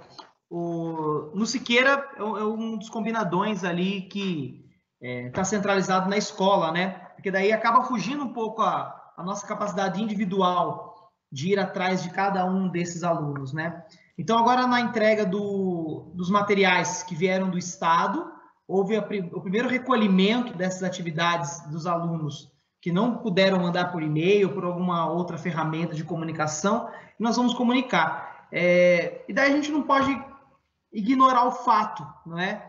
No Siqueira é um dos combinadões ali que está centralizado na escola, né? Porque daí acaba fugindo um pouco a nossa capacidade individual de ir atrás de cada um desses alunos, né? Então, agora na entrega dos materiais que vieram do Estado, houve o primeiro recolhimento dessas atividades dos alunos que não puderam mandar por e-mail ou por alguma outra ferramenta de comunicação, e nós vamos comunicar. E daí a gente não pode ignorar o fato, não é?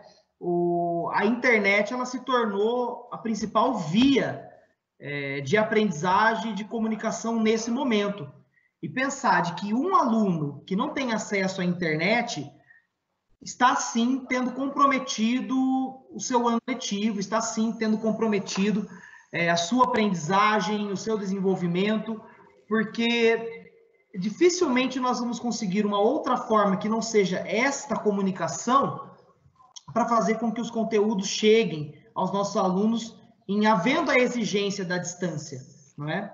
A internet, ela se tornou a principal via de aprendizagem e de comunicação nesse momento. E pensar de que um aluno que não tem acesso à internet está, sim, tendo comprometido o seu ano letivo, está, sim, tendo comprometido a sua aprendizagem, o seu desenvolvimento, porque dificilmente nós vamos conseguir uma outra forma que não seja esta comunicação para fazer com que os conteúdos cheguem aos nossos alunos em havendo a exigência da distância, não é?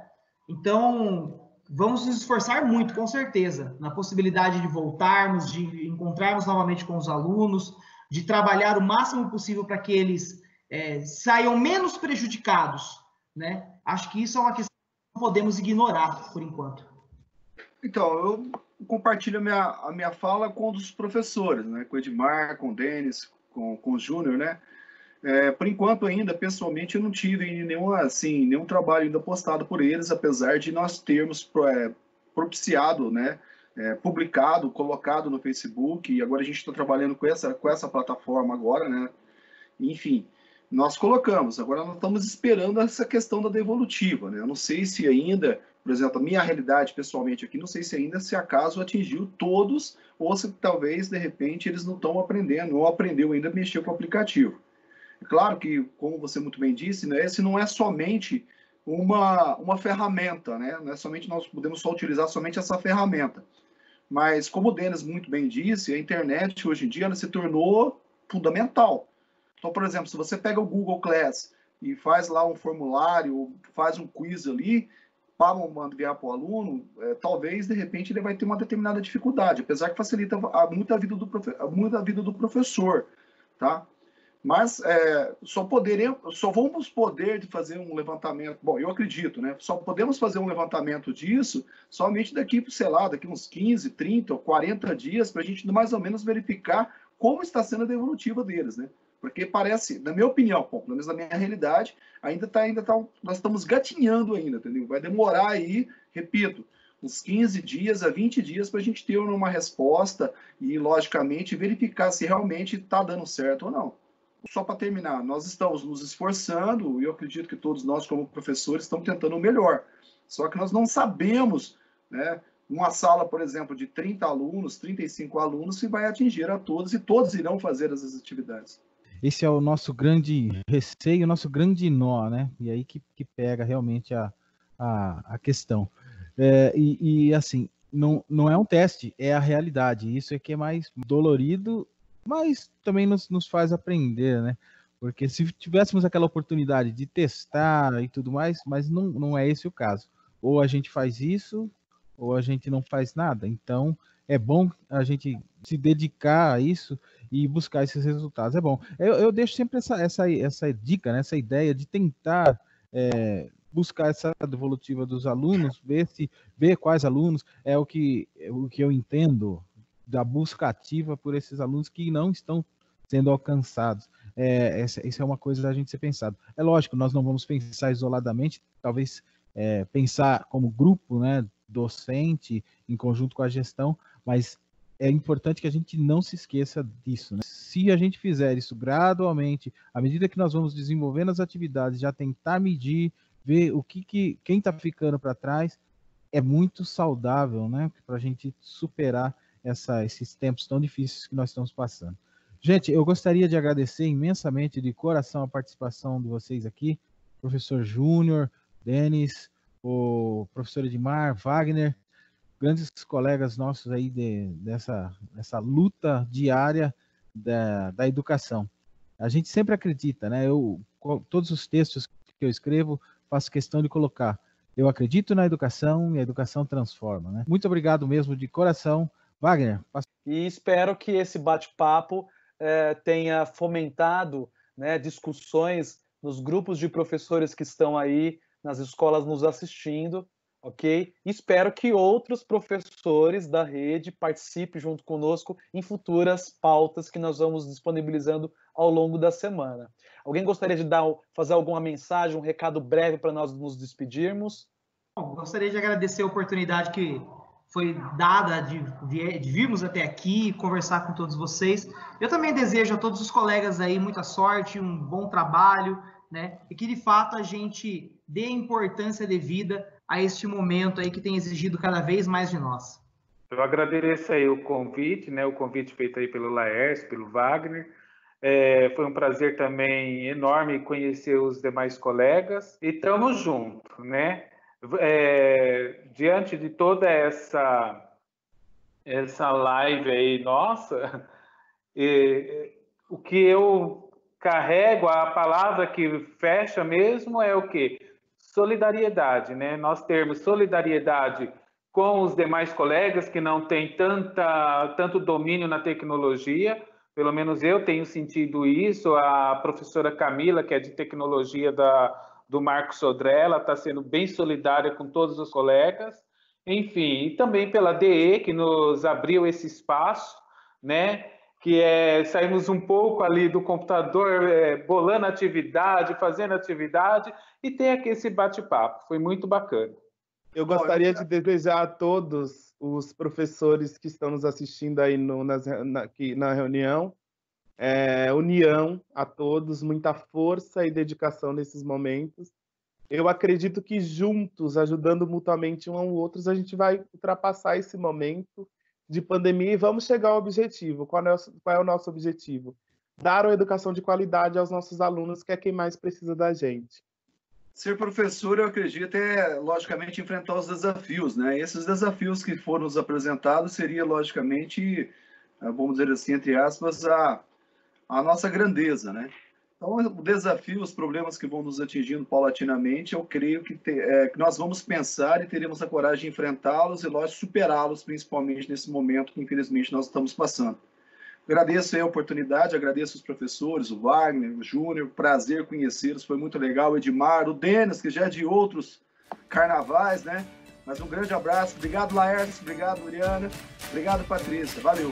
Então, vamos nos esforçar muito, com certeza, na possibilidade de voltarmos, de encontrarmos novamente com os alunos, de trabalhar o máximo possível para que eles saiam menos prejudicados, né? Acho que isso é uma questão que não podemos ignorar, por enquanto. Então, eu compartilho a minha fala com os professores, né? Com o Edmar, com o Denis, com o Júnior, né? Por enquanto ainda, pessoalmente, eu não tive nenhum trabalho ainda postado por eles, apesar de nós termos propiciado, né? Publicado, colocado no Facebook, e agora a gente está trabalhando com essa plataforma agora, né? Enfim, nós colocamos, agora nós estamos esperando essa questão da devolutiva, né? Eu não sei se ainda, por exemplo, a minha realidade pessoalmente aqui, não sei se ainda, se acaso atingiu todos, ou se talvez, de repente, eles não estão aprendendo, ou aprendeu ainda a mexer com o aplicativo. É claro que, como você muito bem disse, né, esse não é somente uma ferramenta, né? Não é somente, nós podemos só utilizar somente essa ferramenta. Mas, como o Denis muito bem disse, a internet, hoje em dia, ela se tornou fundamental. Então, por exemplo, se você pega o Google Class e faz lá um formulário, faz um quiz ali, para enviar para o aluno, talvez, de repente, ele vai ter uma determinada dificuldade, apesar que facilita muito a vida do professor, tá? Mas só vamos poder fazer um levantamento, bom, eu acredito, né? Só podemos fazer um levantamento disso somente daqui uns 15, 30 ou 40 dias, para a gente mais ou menos verificar como está sendo a devolutiva deles, né? Porque parece, na minha opinião, pelo menos na minha realidade, nós estamos gatinhando ainda, entendeu? Vai demorar aí, repito, uns 15 dias a 20 dias para a gente ter uma resposta e, logicamente, verificar se realmente está dando certo ou não. Só para terminar, nós estamos nos esforçando, e eu acredito que todos nós, como professores, estamos tentando o melhor. Só que nós não sabemos, né, uma sala, por exemplo, de 30 alunos, 35 alunos, se vai atingir a todos, e todos irão fazer as atividades. Esse é o nosso grande receio, o nosso grande nó, né? E aí que pega realmente a questão. E assim, não é um teste, é a realidade. Isso é que é mais dolorido, mas também nos faz aprender, né? Porque se tivéssemos aquela oportunidade de testar e tudo mais, mas não é esse o caso. Ou a gente faz isso, ou a gente não faz nada. Então, é bom a gente se dedicar a isso e buscar esses resultados. É bom. Eu deixo sempre essa dica, né? Essa ideia de tentar buscar essa devolutiva dos alunos, ver quais alunos, o que eu entendo da busca ativa por esses alunos que não estão sendo alcançados. Isso é uma coisa da gente ser pensado. É lógico, nós não vamos pensar isoladamente, talvez pensar como grupo, né, docente, em conjunto com a gestão, mas é importante que a gente não se esqueça disso, né? Se a gente fizer isso gradualmente, à medida que nós vamos desenvolvendo as atividades, já tentar medir, ver quem está ficando para trás, é muito saudável, né, para a gente superar esses tempos tão difíceis que nós estamos passando. Gente, eu gostaria de agradecer imensamente de coração a participação de vocês aqui, professor Júnior, Denis, o professor Edmar, Wagner, grandes colegas nossos aí dessa luta diária da educação. A gente sempre acredita, né? Todos os textos que eu escrevo, faço questão de colocar: eu acredito na educação e a educação transforma, né? Muito obrigado mesmo, de coração. Wagner. E espero que esse bate-papo tenha fomentado, né, discussões nos grupos de professores que estão aí nas escolas nos assistindo, ok? Espero que outros professores da rede participem junto conosco em futuras pautas que nós vamos disponibilizando ao longo da semana. Alguém gostaria de fazer alguma mensagem, um recado breve para nós nos despedirmos? Bom, gostaria de agradecer a oportunidade que foi dada de virmos até aqui, conversar com todos vocês. Eu também desejo a todos os colegas aí muita sorte, um bom trabalho, né? E que, de fato, a gente dê importância devida a este momento aí que tem exigido cada vez mais de nós. Eu agradeço aí o convite, né? O convite feito aí pelo Laércio, pelo Wagner. Foi um prazer também enorme conhecer os demais colegas. E estamos juntos, né? Diante de toda essa live aí nossa, o que eu carrego, a palavra que fecha mesmo é o quê? Solidariedade, né? Nós termos solidariedade com os demais colegas que não têm tanto domínio na tecnologia. Pelo menos eu tenho sentido isso. A professora Camila, que é de tecnologia do Marco Sodré, ela está sendo bem solidária com todos os colegas. Enfim, e também pela DE, que nos abriu esse espaço, né? Que saímos um pouco ali do computador, bolando atividade, fazendo atividade, e ter aqui esse bate-papo. Foi muito bacana. Eu gostaria de desejar a todos os professores que estão nos assistindo aí aqui na reunião, união a todos, muita força e dedicação nesses momentos. Eu acredito que juntos, ajudando mutuamente um ao outro, a gente vai ultrapassar esse momento de pandemia e vamos chegar ao objetivo. Qual é o nosso objetivo? Dar uma educação de qualidade aos nossos alunos, que é quem mais precisa da gente. Ser professor, eu acredito, logicamente, enfrentar os desafios, né? Esses desafios que foram nos apresentados seria, logicamente, vamos dizer assim, entre aspas, a nossa grandeza, né? Então, o desafio, os problemas que vão nos atingindo paulatinamente, eu creio que nós vamos pensar e teremos a coragem de enfrentá-los e, lógico, superá-los, principalmente nesse momento que, infelizmente, nós estamos passando. Agradeço aí a oportunidade, agradeço os professores, o Wagner, o Júnior, prazer conhecê-los, foi muito legal, o Edmar, o Denis, que já é de outros carnavais, né? Mas um grande abraço, obrigado Laércio, obrigado Uriana, obrigado Patrícia, valeu.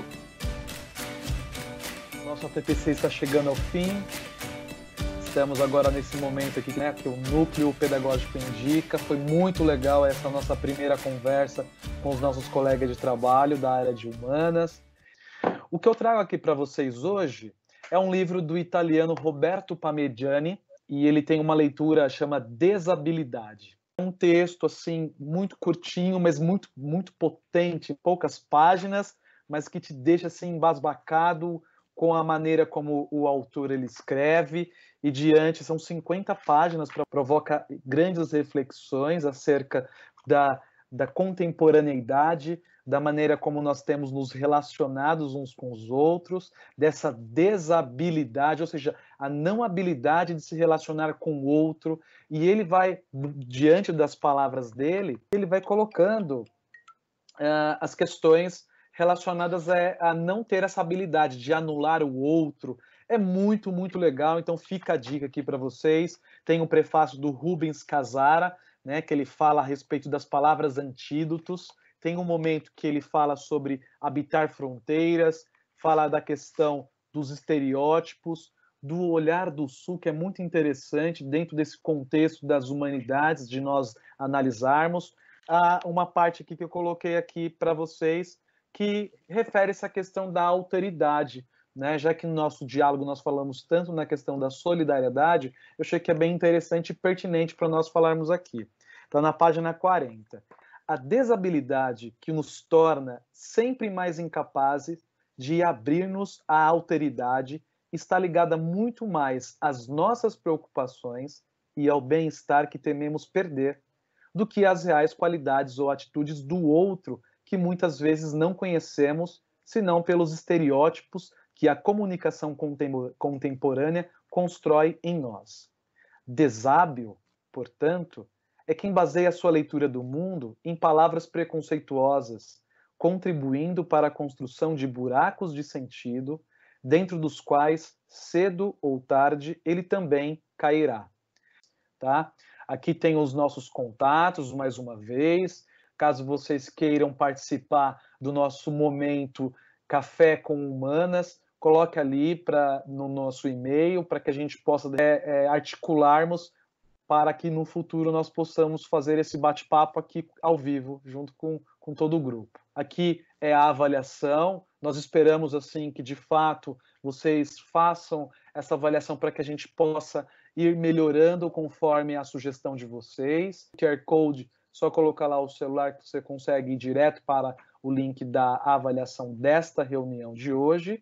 Nosso ATPC está chegando ao fim. Estamos agora nesse momento aqui, né, que o Núcleo Pedagógico indica. Foi muito legal essa nossa primeira conversa com os nossos colegas de trabalho da área de humanas. O que eu trago aqui para vocês hoje é um livro do italiano Roberto Parmigiani, e ele tem uma leitura chama Desabilidade. É um texto assim muito curtinho, mas muito muito potente, poucas páginas, mas que te deixa assim embasbacado com a maneira como o autor ele escreve, e diante são 50 páginas para provocar grandes reflexões acerca da contemporaneidade, da maneira como nós temos nos relacionados uns com os outros, dessa desabilidade, ou seja, a não habilidade de se relacionar com o outro, e ele vai, diante das palavras dele, ele vai colocando as questões relacionadas a não ter essa habilidade de anular o outro. É muito, muito legal, então fica a dica aqui para vocês. Tem um prefácio do Rubens Casara, né, que ele fala a respeito das palavras antídotos. Tem um momento que ele fala sobre habitar fronteiras, fala da questão dos estereótipos, do olhar do Sul, que é muito interessante dentro desse contexto das humanidades, de nós analisarmos. Há uma parte aqui que eu coloquei aqui para vocês, que refere essa questão da alteridade, né? Já que no nosso diálogo nós falamos tanto na questão da solidariedade, eu achei que é bem interessante e pertinente para nós falarmos aqui. Então, na página 40. A desabilidade que nos torna sempre mais incapazes de abrir-nos à alteridade está ligada muito mais às nossas preocupações e ao bem-estar que tememos perder do que às reais qualidades ou atitudes do outro que muitas vezes não conhecemos, senão pelos estereótipos que a comunicação contemporânea constrói em nós. Desábil, portanto, é quem baseia sua leitura do mundo em palavras preconceituosas, contribuindo para a construção de buracos de sentido, dentro dos quais, cedo ou tarde, ele também cairá. Tá? Aqui tem os nossos contatos, mais uma vez. Caso vocês queiram participar do nosso momento Café com Humanas, coloque ali no nosso e-mail para que a gente possa articularmos para que no futuro nós possamos fazer esse bate-papo aqui ao vivo, junto com todo o grupo. Aqui é a avaliação, nós esperamos assim que de fato vocês façam essa avaliação para que a gente possa ir melhorando conforme a sugestão de vocês. O QR Code, só colocar lá o celular que você consegue ir direto para o link da avaliação desta reunião de hoje.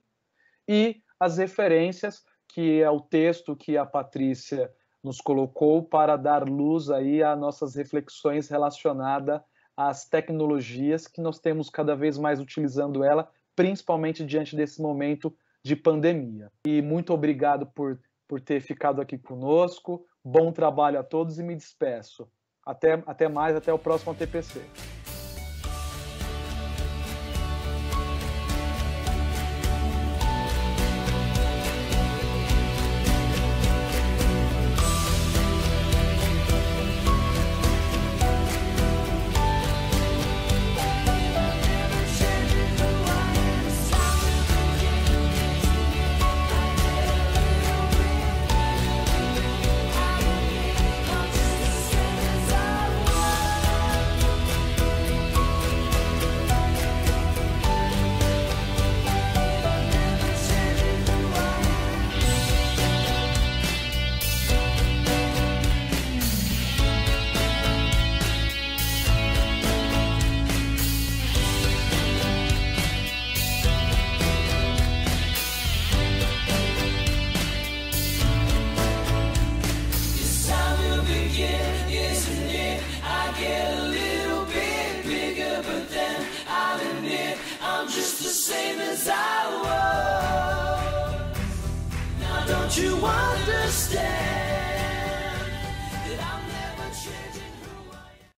E as referências, que é o texto que a Patrícia nos colocou para dar luz aí a nossas reflexões relacionadas às tecnologias que nós temos cada vez mais utilizando ela, principalmente diante desse momento de pandemia. E muito obrigado por ter ficado aqui conosco. Bom trabalho a todos e me despeço. Até mais, até o próximo ATPC. Don't you understand?